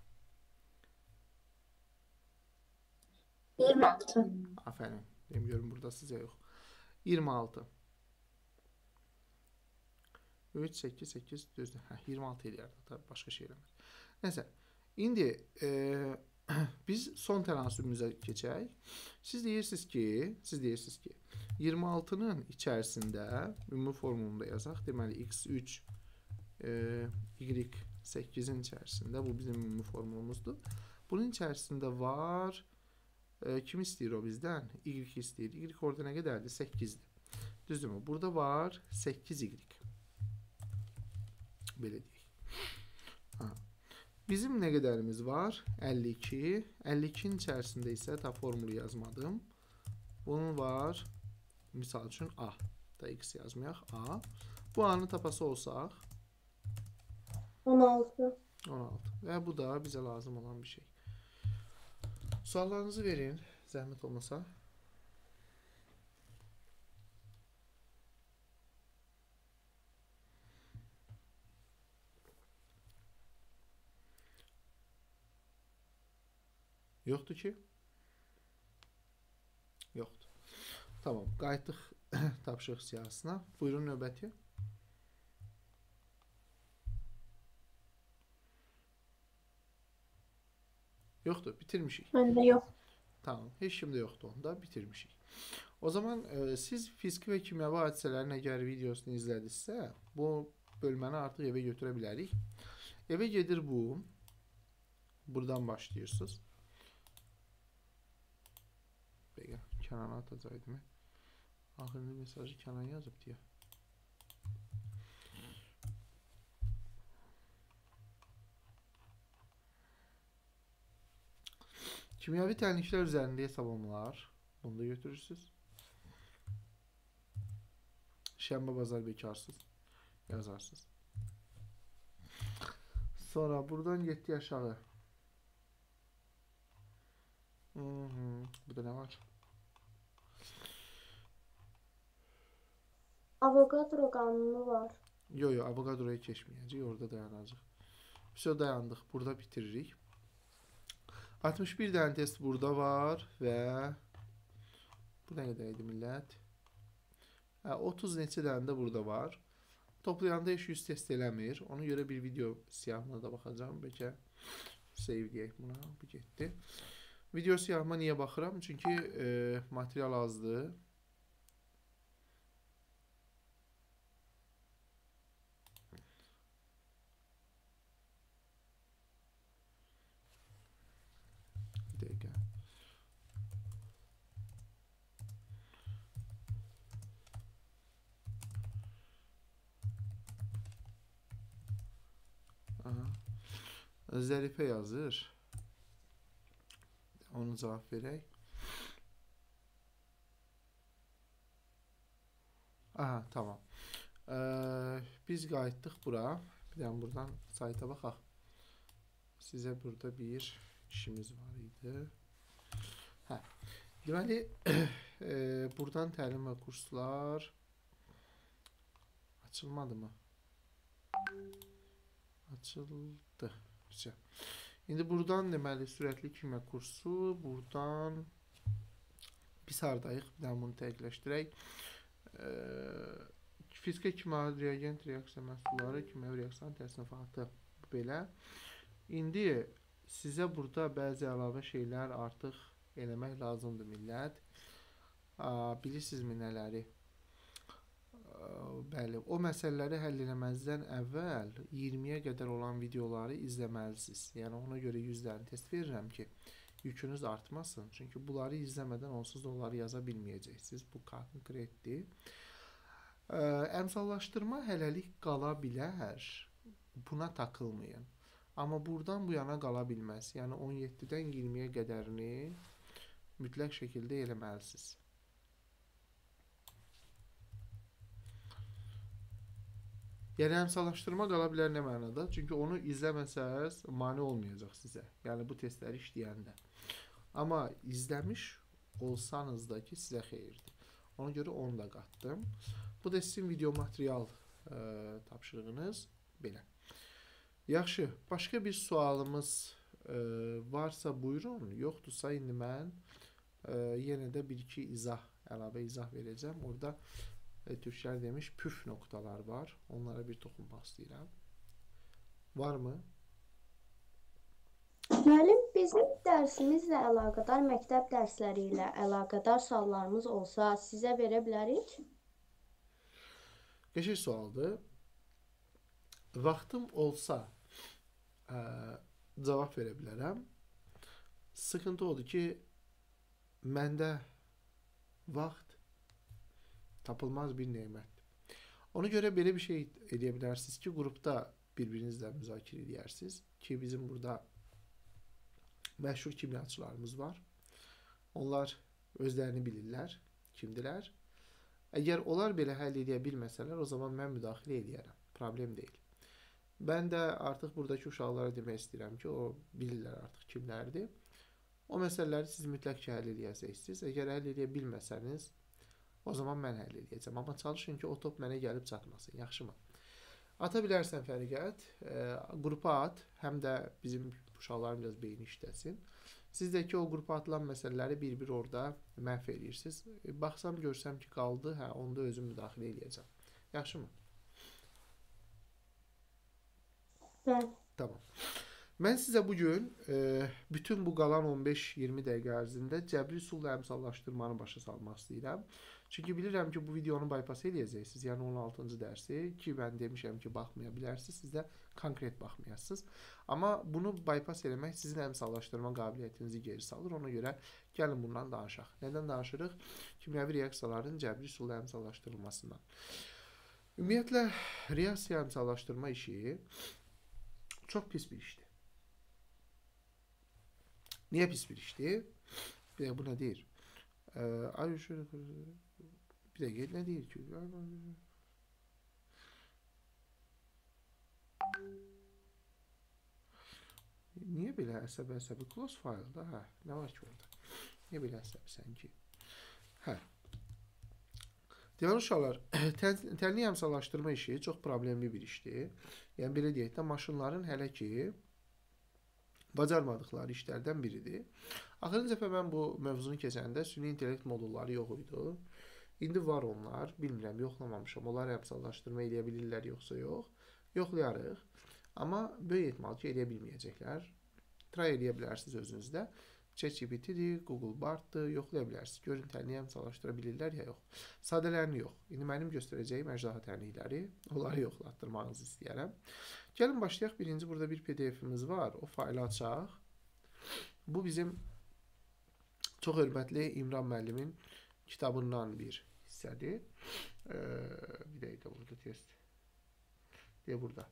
iyirmi altı. Aferin. Benim görüm burada sizə yox. iyirmi altı. üç, səkkiz, səkkiz, düzdür. Hə, iyirmi altı eləyərdi. Tabii başqa şey eləmir. Nəsə. İndi e, biz son tənasübümüzə keçək. Siz deyirsiniz ki, siz deyirsiniz ki, iyirmi altının içərisində ümumi formulunda yazaq. Deməli, X üç, e, Y səkkizin içərisində, bu bizim ümumi formulumuzdur. Bunun içərisində var, e, kim istəyir o bizdən? Y istəyir. Y orada nə qədərdir? səkkizdir. Düzdürmü? Burada var səkkiz Y. Belə deyək. Ha. Bizim nə qədərimiz var? əlli iki. əlli ikinin içərisində isə ta formulu yazmadım. Bunun var, misal üçün A. Da X yazmayaq. A. Bu A-nı tapası olsaq on altı. on altı. Və bu da bizə lazım olan bir şey. Suallarınızı verin, zəhmət olmasa. Yoxdur ki? Yoxdur. Tamam, qayıtdıq tapşırıq siyahısına. Buyurun növbəti. Yoxdur, bitirmişik. Məndə yox. Tamam, heç kimdə yoxdur onda, bitirmişik. O zaman e, siz fiziki və kimyəvi hadisələrin əgər videosunu izlədinizsə, bu bölməni artıq evə götürə bilərik. Evə gedir bu. Buradan başlayırsınız. Bəqə, Kənana atacaqdım. Axırında mesajı Kənan yazıb deyə. Kimyəvi təhlüklər üzərində hesablamalar. Bunu da götürürsünüz. Şənbə bazar bekarsız yazarsınız. Sonra buradan getdi aşağı. Hı -hı. Burada nə var? Avogadro qanunu var. Yo yo, Avogadro'ya keçməyəcək, orada dayanacaq. Все, dayandıq. Burada bitiririk. altmış bir dənə test burada var və bu nə qədər idi millət? Hə, otuz neçə dənə də burada var. Toplayanda heç yüz test eləmir. Ona görə bir video siyahına da baxacağım. Bəlkə save deyək buna. Bu getdi. Video siyahıma niyə baxıram? Çünki e, material azdır. Bir dəqiqə. Aha. Zərifə yazır. Onu cavab verək. Aha, tamam. Ee, biz qayıtdıq bura. Bir dənə buradan sayta baxaq. Sizə burada bir işimiz var idi. Hə. Deməli, e, buradan təlim və kurslar açılmadı mı? Açıldı. Güzel. İndi buradan deməli sürətli kimya kursu, buradan biz hardayıq? Bir dənə bunu dəqiqləşdirək. E, fizika kimya reagent reaksiya məhsulları, kimya reaksiyanın təsnifatı belə. İndi sizə burada bəzi əlavə şeylər artıq eləmək lazımdır millət. Bilirsinizmi nələri? Bəli, o məsələləri həll eləməzdən əvvəl iyirmiyə qədər olan videoları izləməlisiniz. Yəni ona görə yüz dənə test verirəm ki, yükünüz artmasın. Çünki bunları izləmədən onsuz da onları yaza bilməyəcəksiniz. Bu konkretdir. Əmsallaşdırma hələlik qala bilər. Buna takılmayın. Amma buradan bu yana qala bilməz. Yəni on yeddidən iyirmiyə qədərini mütləq şəkildə eləməlisiniz. Yəni əmsallaşdırma qala bilər nə mənada? Çünki onu izləməsəz mane olmayacaq sizə. Yəni bu testləri işləyəndə. Amma izləmiş olsanız da ki sizə xeyirdir. Ona görə onu da qatdım. Bu da sizin video material e, tapşırığınız belə. Yaxşı, başqa bir sualımız e, varsa buyurun. Yoxdursa indi mən e, yenə də bir iki izah, əlavə izah verəcəm. Orada e, türklər demiş püf noktalar var. Onlara bir toxunmaq istəyirəm. Varmı? Müəllim, bizim dərsimizlə əlaqədar, məktəb dərsləri ilə əlaqədar suallarımız olsa sizə verə bilərik? Qəşəng sualdır. Vaxtım olsa ə, cavab verə bilərəm. Sıxıntı odur ki, məndə vaxt tapılmaz bir nemətdir. Ona görə belə bir şey edə bilərsiniz ki, qrupda bir-birinizlə müzakirə edərsiniz ki, bizim burada məşhur kimyaçılarımız var. Onlar özlərini bilirlər, kimdirlər. Əgər onlar belə həll edə bilməsələr, o zaman mən müdaxilə edərəm. Problem deyil. Mən də artıq buradakı uşaqlara demək istəyirəm ki, o bilirlər artıq kimlərdir. O məsələləri siz mütləq ki, həll edəcəksiniz. Əgər həll edə bilməsəniz, o zaman mən həll edəcəm. Amma çalışın ki, o top mənə gəlib çatmasın. Yaxşı mı? Ata bilərsən Fərqət, e, qrupa at, həm də bizim uşaqların biraz beyni işləsin. Siz də ki, o qrupa atılan məsələləri bir-bir orada məhv edirsiniz. E, baxsam, görsəm ki, qaldı, hə, onda özüm müdaxilə edəcəm. Yaxşı mı? Bəli. Tamam. Mən sizə bugün e, bütün bu qalan on beş iyirmi dəqiqə ərzində cəbri üsulla əmsallaşdırmanı başa salmaq istəyirəm. Çünki bilirəm ki, bu videonu bypass edəcəksiniz. Yəni on altıncı dərsi ki, mən demişəm ki, baxmaya bilərsiniz. Siz də konkret baxmayasınız. Amma bunu bypass eləmək sizin əmsallaşdırma qabiliyyətinizi geri salır. Ona görə gəlin bundan danışaq. Nədən danışırıq? Kimyəvi reaksiyaların cəbri üsulla əmsallaşdırılmasından. Ümumiyyətlə, reaksiya əmsallaşdırma işi çox pis bir işdir. Niyə pis bir işdir? Bir də bu nə deyir? Ee, ay şöyle bir də gel nə deyir ki? Niyə belə əsəbi-əsəbi close file-da? Hə, nə var ki orada? Niyə belə əsəbisən ki? Hə. Deməli uşaqlar, tənlik əmsallaşdırma işi çox problemli bir işdir. Yəni belə deyək də, maşınların hələ ki bacarmadıqları işlərdən biridir. Axırıncı dəfə mən bu mövzunu keçəndə süni intellekt modulları yox idi. İndi var onlar. Bilmirəm, yoxlamamışam. Onlar əmsallaşdırma eləyə bilirlər yoxsa yox. Yoxlayarıq. Amma böyük ehtimal ki, eləyə bilməyəcəklər. Try eləyə bilərsiniz özünüzdə. ChatGPT-dir, Google Bard'dır, yoxlaya bilərsiniz. Görün tənliyi əmsallaşdıra bilirlər ya yox. Sadələrini yox. İndi mənim göstərəcəyim əjdaha tənlikləri. Onları yoxlatdırmağınızı istəyərəm. Gəlin başlayaq. Birinci burada bir P D F-imiz var. O faylı açaq. Bu bizim çox hörmətli İmran müəllimin kitabından bir hissədir. Ee, bir dəqiqə burada test. Deyə burada.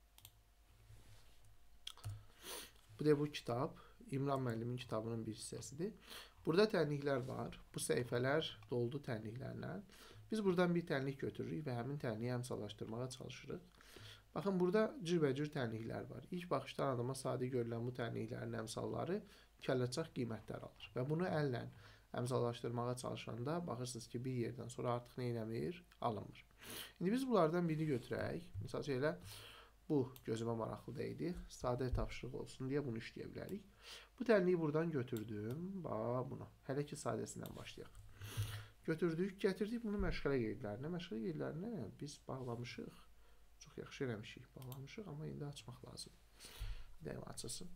Bu da bu kitab. İmran müəllimin kitabının bir hissəsidir. Burada tənliklər var. Bu səhifələr doldu tənliklərlə. Biz buradan bir tənlik götürürük və həmin tənliyi əmsallaşdırmağa çalışırıq. Baxın, burada cürbəcür tənliklər var. İlk baxışdan adama sadə görülən bu tənliklərin əmsalları kəlləçaq qiymətlər alır. Və bunu əllə əmsallaşdırmağa çalışanda baxırsınız ki, bir yerdən sonra artıq nə eləmir? Alınmır. İndi biz bunlardan birini götürək. Məsələn, elə bu gözümə maraqlı deyildi. Sadə tapşırıq olsun deyə bunu işləyə bilərik. Bu tənliyi buradan götürdüm. Bax bunu. Hələ ki sadəsindən başlayaq. Götürdük, gətirdik bunu məşğələ qeydlərinə. Məşğələ qeydlərinə biz bağlamışıq. Çox yaxşı eləmişik, bağlamışıq, amma indi açmaq lazım. Deyim açılsın.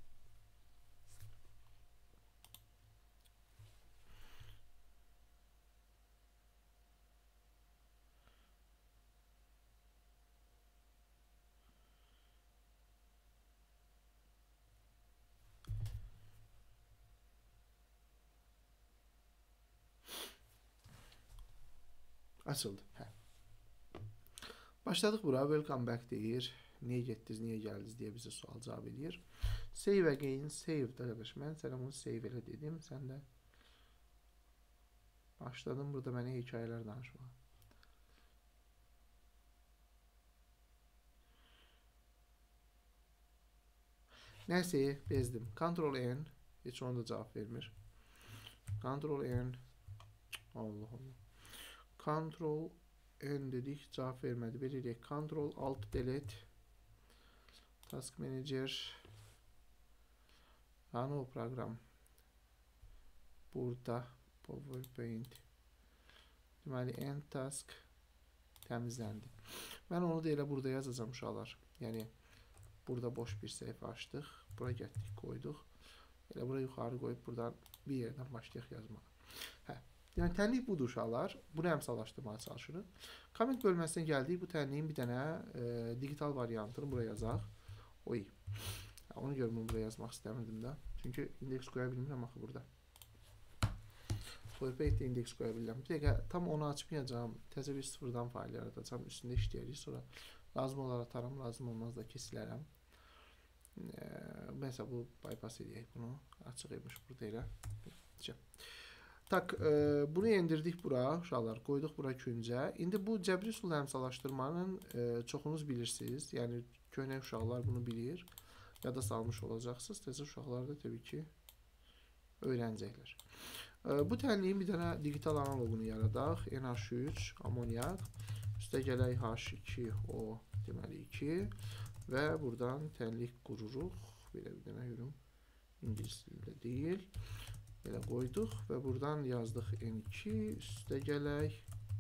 Açıldı. Hə. Başladıq bura. Welcome back deyir. Niyə getdiniz, niyə gəldiniz deyə bizə sual cavab edir. Save again, save qardaş. Mən sənə bunu save elə dedim. Sən də başladın burada mənə hekayələr danışmağa. Nəysə, bezdim. Ctrl N. Heç onu da cavab vermir. Ctrl N. Allah Allah. Ctrl N dedik, cavab vermədi. Belə eləyək. Ctrl Alt Delete. Task Manager. Hani o proqram. Burada. PowerPoint. Deməli, End Task təmizləndi. Mən onu da elə burada yazacağım uşaqlar. Yəni, burada boş bir səhifə açdıq. Bura getdik, qoyduq. Elə bura yuxarı qoyub, buradan bir yerdən başlayaq yazmağa. Hə. Yəni, tənlik budur uşaqlar. Bunu əmsallaşdırmağa çalışırıq. Komment bölməsinə gəldik. Bu tənliyin bir dənə e, digital variantını buraya yazaq. Oy. Onu görə bunu buraya yazmaq istəmirdim də. Çünki indeks qoya bilmirəm axı burada. PowerPoint-də indeks qoya bilirəm. Bir dəqiqə, tam onu açmayacağım. Təzə bir sıfırdan fayl yaradacağım. Üstündə işləyərik. Sonra lazım olar atarım, lazım olmaz da kesilərəm. E, mesela bu bypass edək bunu. Açıq etmiş burada elə. Tak, e, bunu endirdik bura, uşaqlar, qoyduq bura küncə. İndi bu cəbri üsul əmsallaşdırmanın e, çoxunuz bilirsiniz. Yəni, köhnə uşaqlar bunu bilir. Ya da salmış olacaqsınız. Təzə uşaqlar da təbii ki, öyrənəcəklər. E, bu tənliyin bir dənə digital analogunu yaradaq. N H üç, amoniak. Üstə gələk H iki O, deməli iki. Və buradan tənlik qururuq. Belə bir dənə yürüm. İngilis dilində deyil. Belə qoyduq və buradan yazdıq N iki, üstə gələk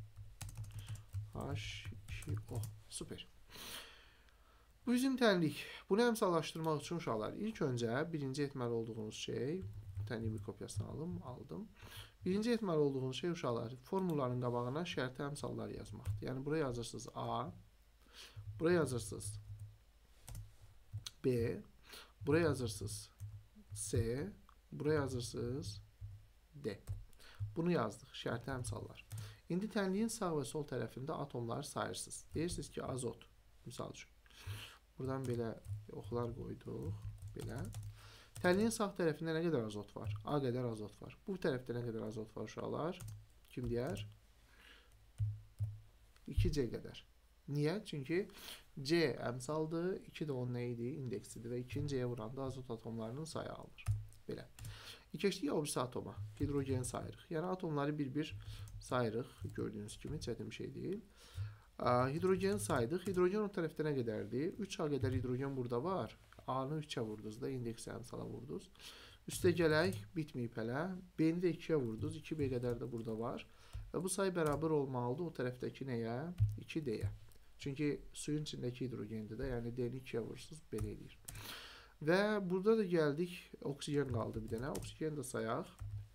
H iki O. Super. Bu bizim tənlik. Bunu əmsallaşdırmaq üçün uşaqlar, ilk öncə birinci etməli olduğunuz şey, tənliyin bir kopyasını alım, aldım. Birinci etməli olduğunuz şey uşaqlar, formulların qabağına şərti əmsallar yazmaqdır. Yəni, buraya yazırsınız A, buraya yazırsınız B, buraya yazırsınız C, buraya yazırsınız D. Bunu yazdıq. Şərti əmsallar. İndi tənliyin sağ və sol tərəfində atomları sayırsınız. Deyirsiniz ki, azot. Misal üçün. Buradan belə oxlar qoyduq. Belə. Tənliyin sağ tərəfində nə qədər azot var? A qədər azot var. Bu tərəfdə nə qədər azot var uşaqlar? Kim deyər? iki C qədər. Niyə? Çünki C əmsaldır. iki də onun nə idi? İndeksidir və ikinci C-yə vuranda azot atomlarının sayı alınır. Belə. Keçdik o birisi atoma. Hidrogen sayırıq. Yəni atomları bir-bir sayırıq. Gördüyünüz kimi çətin bir şey deyil. Hidrogen saydıq. Hidrogen o tərəfdə nə qədərdir? üç A qədər hidrogen burada var. A-nı üçə vurdunuz da, indeks əmsala vurdunuz. Üstə gələk, bitməyib hələ. B-ni də ikiyə vurdunuz. iki B qədər də burada var. Və bu sayı bərabər olmalıdır o tərəfdəki nəyə? iki D-yə. Çünki suyun içindəki hidrogendir də, yəni D-ni ikiyə vurursunuz, belə eləyir. Və burada da gəldik, oksigen qaldı bir dənə. Oksigen də sayaq.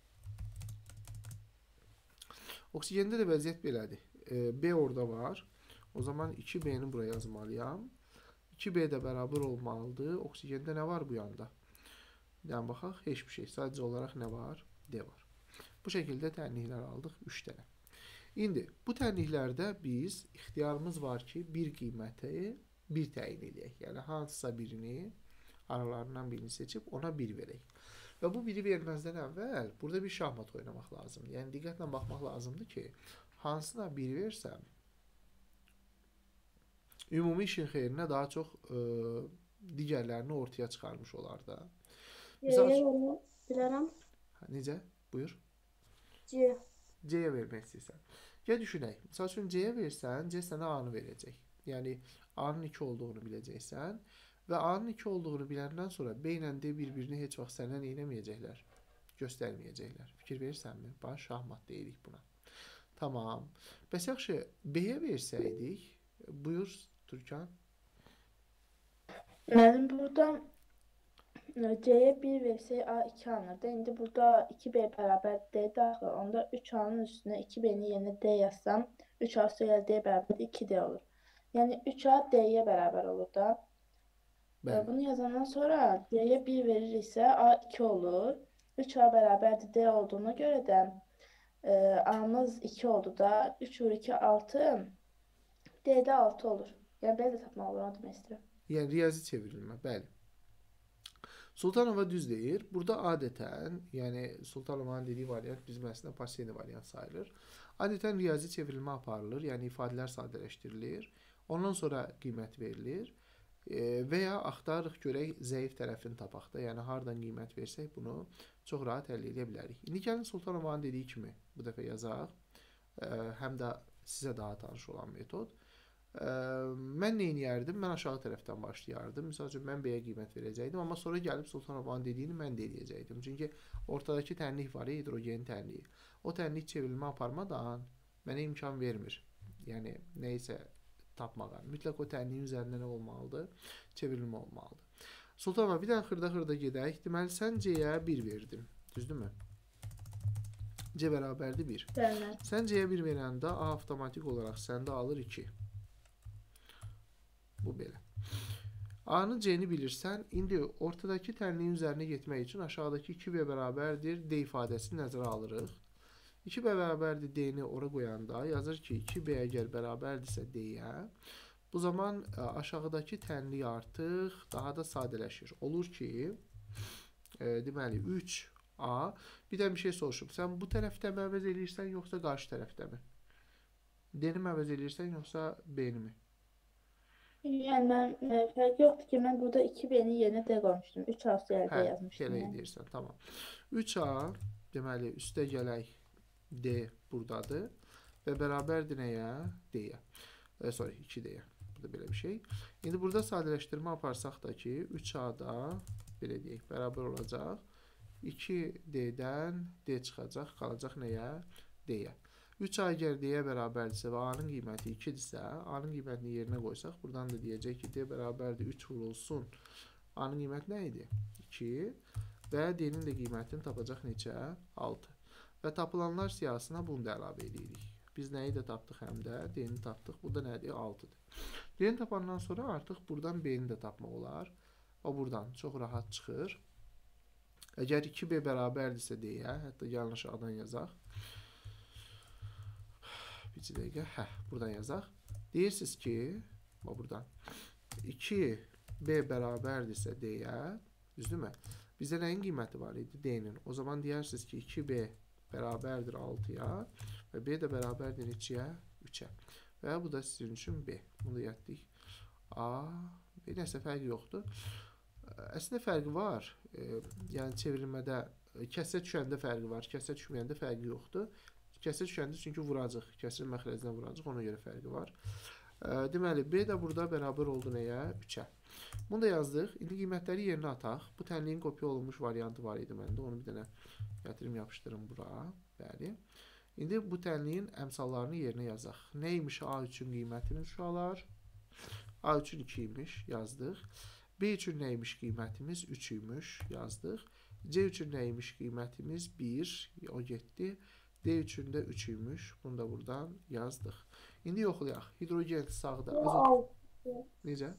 Oksigende də vəziyyət belədir. B orada var. O zaman iki B-ni buraya yazmalıyam. iki B də bərabər olmalıdır. Oksigende nə var bu yanda? Yəni baxaq, heç bir şey. Sadəcə olaraq nə var? D var. Bu şəkildə tənliklər aldıq, üç dənə. İndi bu tənliklərdə biz ixtiyarımız var ki, bir qiyməti bir təyin edək. Yəni hansısa birini, aralarından birini seçib ona bir verək. Və bu biri verməzdən əvvəl burada bir şahmat oynamaq lazımdır. Yəni diqqətlə baxmaq lazımdır ki, hansına bir versəm ümumi işin xeyrinə daha çox ə, digərlərini ortaya çıxarmış olar da. Misal bilərəm. Necə? Buyur. C. C-yə vermək istəyirsən. Gəl düşünək. Misal üçün C-yə versən, C sənə A-nı verəcək. Yəni A-nın iki olduğunu biləcəksən və A-nın iki olduğunu biləndən sonra B ilə D bir-birini heç vaxt səndən eləməyəcəklər. Göstərməyəcəklər. Fikir verirsənmi? Baş şahmat deyirik buna. Tamam. Bəs yaxşı, B-yə versəydik, buyur Türkan. Mənim burada C-yə bir versək A iki alınırdı. İndi burada iki B bərabər D daxil. Onda üç A-nın üstünə iki B-ni yerinə D yazsam, üç A üstə D bərabər iki D olur. Yəni üç A D-yə bərabər olur da. Bəli. Bunu yazandan sonra D-yə bir veririksə A iki olur. üç A bərabərdir D olduğuna görə də e, A-mız iki oldu da. üç vur iki altı. D-də altı olur. Yəni belə də tapmaq olur, onu demək istəyirəm. Yəni riyazi çevrilmə, bəli. Sultanova düz deyir. Burada adətən, yəni Sultanova'nın dediyi variant bizim əslində pasiyeni variant sayılır. Adətən riyazi çevrilmə aparılır, yəni ifadələr sadələşdirilir. Ondan sonra qiymət verilir e, və ya axtarırıq görək zəif tərəfini tapaq da, yəni hardan qiymət versək bunu çox rahat əldə edə bilərik. İndi gəlin Sultanova'nın dediyi kimi bu dəfə yazaq, e, həm də sizə daha tanış olan metod. Ə, mən nə edərdim? Mən aşağı tərəfdən başlayardım. Məsəl üçün mən B-yə qiymət verəcəkdim, amma sonra gəlib Sultanova'nın dediyini mən də edəcəkdim. Çünki ortadakı tənlik var, hidrogen tənliyi. O tənlik çevrilmə aparmadan mənə imkan vermir. Yəni nə isə tapmağa. Mütləq o tənliyin üzərində nə olmalıdır? Çevrilmə olmalıdır. Sultanova bir dənə xırda-xırda gedək. Deməli sən C-yə bir verdin. Düzdürmü? C bərabərdir bir. Bəli. Sən C-yə bir verəndə A avtomatik olaraq səndə alır iki. Bu belə. A-nı C-ni bilirsən, indi ortadakı tənliyin üzərinə getmək üçün aşağıdakı iki B bərabərdir D ifadəsini nəzərə alırıq. iki B bərabərdir D-ni ora qoyanda yazır ki, iki B əgər bərabərdirsə D-yə, bu zaman aşağıdakı tənlik artıq daha da sadələşir. Olur ki, e, deməli üç A, bir də bir şey soruşum, sən bu tərəfdə mi əvəz edirsən, yoxsa qarşı tərəfdə mi? D-ni mi əvəz edirsən, yoxsa B-ni mi? Yəni mən e, fərqi yoxdur ki, mən burada iki B-ni yerinə D qoymuşdum. üç A üstə D yazmışdım. Hə, elə Yəni. edirsən, tamam. üç A, deməli, üstə gələk D buradadır və bərabərdir nəyə? D-yə. E, sorry, iki D-yə. Burada belə bir şey. İndi burada sadələşdirmə aparsaq da ki, üç A-da, belə deyək, bərabər olacaq. iki D-dən D çıxacaq, qalacaq nəyə? D-yə. üç A əgər D-yə bərabərdirsə və A-nın qiyməti ikidirsə, A-nın qiymətini yerinə qoysaq, buradan da deyəcək ki, D bərabərdir üç vurulsun. A-nın qiyməti nə idi? iki və D-nin də qiymətini tapacaq neçə? altı. Və tapılanlar siyahısına bunu da əlavə edirik. Biz nəyi də tapdıq həm də? D-ni tapdıq. Bu da nədir? altıdır. D-ni tapandan sonra artıq buradan B-ni də tapmaq olar. O buradan çox rahat çıxır. Əgər iki B bərabərdirsə D-yə, hətta gəlin aşağıdan yazaq. Bir dəqiqə, hə, buradan yazaq. Deyirsiniz ki, buradan iki B bərabərdirsə D-yə, düzdürmü? Bizdə nəyin qiyməti var idi? D-nin. O zaman deyirsiniz ki, iki B bərabərdir altıya və B də bərabərdir neçəyə? üçə. Və bu da sizin üçün B. Bunu da yətdik. A, B nəsə fərqi yoxdur. Əslində fərqi var. E, yəni çevrilmədə kəsrə düşəndə fərqi var, kəsrə düşməyəndə fərqi yoxdur. Kəsrə düşəndə çünki vuracaq, kəsrin məxrəcdən vuracaq, ona görə fərqi var. Deməli, B də burada bərabər oldu nəyə? üçə. Bunu da yazdıq. İndi qiymətləri yerinə ataq. Bu tənliyin kopya olunmuş variantı var idi məndə. Onu bir dənə gətirim, yapışdırım bura. Bəli. İndi bu tənliyin əmsallarını yerinə yazaq. Neymiş A üçün qiymətimiz uşaqlar? A üçün iki imiş, yazdıq. B üçün neymiş qiymətimiz? üç imiş, yazdıq. C üçün neymiş qiymətimiz? bir, o getdi. D üçün də üç imiş. Bunu da buradan yazdıq. İndi yoxlayaq. Hidrogen sağda. Azot... Necə?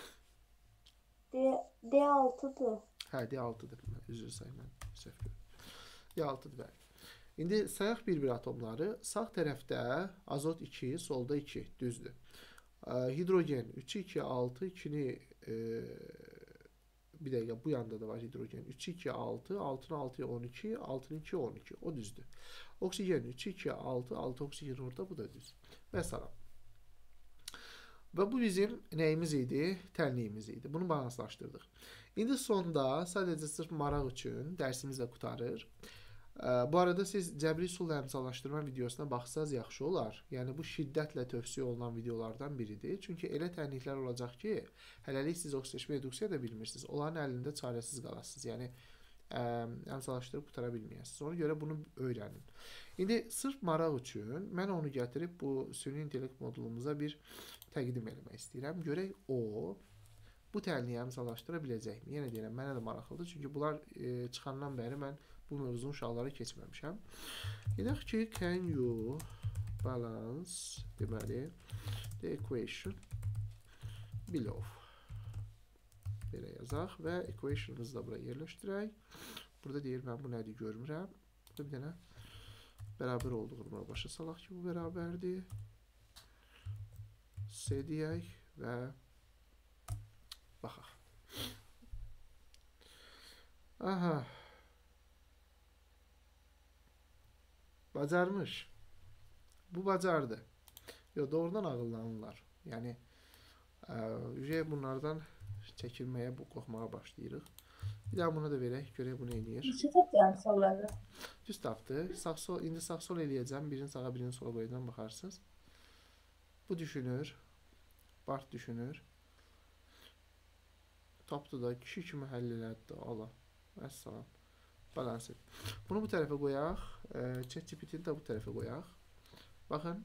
D altıdır. Hə, D altıdır. Üzr sayın, mən səhv gördüm. D altıdır, bəli. İndi sayaq bir-bir atomları. Sağ tərəfdə azot iki, solda iki. Düzdür. Hidrogen üç, iki, altı, ikini e, bir dəqiqə bu yanda da var hidrogen. üç, iki, altı, altını altıya on iki, altını ikiyə on iki. O düzdür. Oksigen üç, iki, altı, altı oksigen orada, bu da düz. Və salam. Və bu bizim nəyimiz idi? Tənliyimiz idi. Bunu balanslaşdırdıq. İndi sonda sadəcə sırf maraq üçün dərsimiz də qutarır. Bu arada siz cəbri üsulla əmsallaşdırma videosuna baxsanız yaxşı olar. Yəni bu şiddətlə tövsiyə olunan videolardan biridir. Çünki elə tənliklər olacaq ki, hələlik siz oksijeşmə reduksiya da bilmirsiniz. Onların əlində çarəsiz qalasınız. Yəni ə, əmsallaşdırıb qutara bilməyəsiniz. Ona görə bunu öyrənin. İndi sırf maraq üçün mən onu gətirib bu süni intellekt modulumuza bir təqdim eləmək istəyirəm. Görək o bu tənliyi əmsallaşdıra biləcəkmi? Yenə deyirəm, mənə də maraqlıdır. Çünki bunlar e, çıxandan bəri mən bu mövzunun uşaqları keçməmişəm. Deyək ki, can you balance, deməli, the equation below. Belə yazaq və equation'ımızı da buraya yerləşdirək. Burada deyir, mən bu nədir görmürəm. Burada bir dənə bərabər olduğunu başa salaq ki, bu bərabərdir. C deyək və baxaq. Aha. Bacarmış. Bu bacardı. Yo, doğrudan ağıllanırlar. Yəni e, bunlardan çəkilməyə, bu qorxmağa başlayırıq. Bir daha bunu da verək, görək bunu eləyir. Neçə tapdı əmsalları? Düz tapdı. Sağ sol, indi sağ sol eləyəcəm. Birini sağa, birini sola qoyudan baxarsınız. Bu düşünür. Bart düşünür. Tapdı da, kişi kimi həll elədi. Allah. Vəssalam. Balans et. Bunu bu tərəfə qoyaq. ChatGPT-ni də bu tərəfə qoyaq. Baxın.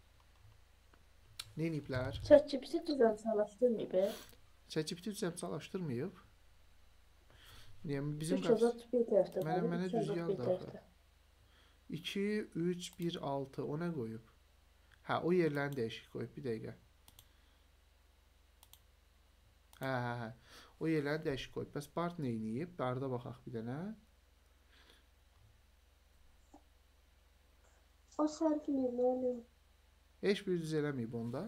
Ne iniblər? ChatGPT düz əmsallaşdırmayıb. ChatGPT düz əmsallaşdırmayıb. Yəni bizim üç azot bir tərəfdə. Mənə, mənə düz gəldi axı. iki, üç, bir, altı. O nə qoyub? Hə, o yerlərini dəyişik qoyub. Bir dəqiqə. Hə, hə, hə. O yerləri dəyişik qoyub. Bəs Bart nə iniyib? Barda baxaq bir dənə. O sərfliyib, nə olub? Heç bir düz eləməyib onda.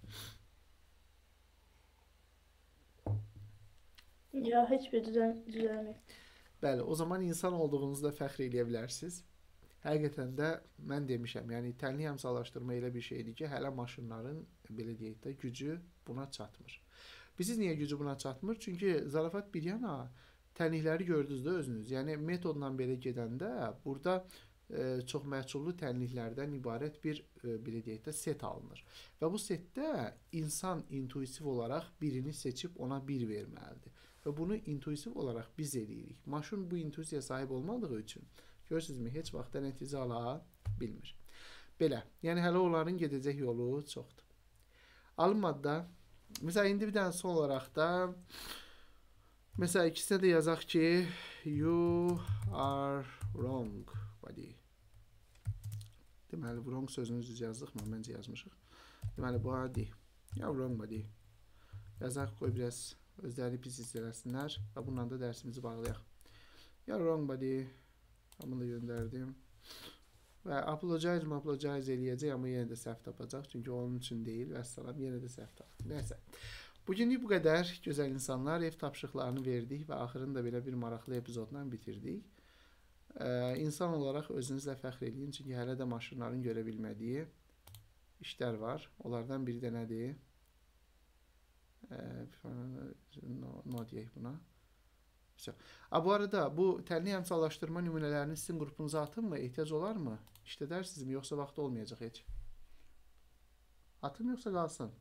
Ya, heç bir düz eləməyib. Bəli, o zaman insan olduğunuzda fəxr eləyə bilərsiniz. Həqiqətən də mən demişəm, yəni tənlik əmsallaşdırma elə bir şeydir ki, hələ maşınların, belə deyək də, gücü buna çatmır. Bilirsiniz niyə gücü buna çatmır? Çünki zarafat bir yana, tənlikləri gördünüz də özünüz. Yəni metodla belə gedəndə, burada e, çox məhsullu tənliklərdən ibarət bir, e, belə deyək də, set alınır. Və bu setdə insan intuitiv olaraq birini seçib ona bir verməlidir. Və bunu intuitiv olaraq biz eləyirik. Maşın bu intuisiyaya sahib olmadığı üçün, görürsünüzmü, heç vaxtda nəticə ala bilmir. Belə, yəni hələ onların gedəcək yolu çoxdur. Alınmadı da, məsələn, indi bir dənə son olaraq da, məsələn, ikisinə də yazaq ki, you are wrong, buddy. Deməli, wrong sözünü düz yazdıq mı? Məncə yazmışıq. Deməli, bu adi. You are wrong, buddy. Yazaq, qoy biraz özləri pis hiss eləsinlər və bununla da dərsimizi bağlayaq. You are wrong, buddy. Bunu da göndərdim. Və apologize mı apologize eləyəcək, amma yenə də səhv tapacaq. Çünki onun üçün deyil. Vəssalam, yenə də səhv tapdı. Nəysə. Bugünlük bu qədər. Gözəl insanlar, ev tapşırıqlarını verdik və axırını da belə bir maraqlı epizodla bitirdik. Ee, insan olaraq özünüzlə fəxr eləyin. Çünki hələ də maşınların görə bilmədiyi işlər var. Onlardan biri də nədir? Ee, no, no deyək buna. A, bu arada bu tənli əmsallaşdırma nümunələrini sizin qrupunuza atım mı? Ehtiyac olar mı? İşlədərsiniz yoxsa vaxtı olmayacaq heç? Atım yoxsa qalsın?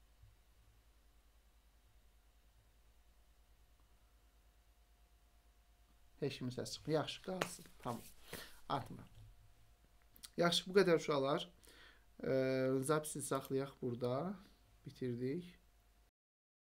Heç kimin səsi çıxmır. Yaxşı, qalsın. Tamam. Atma. Yaxşı, bu qədər uşaqlar. Zapisi saxlayaq burada. Bitirdik.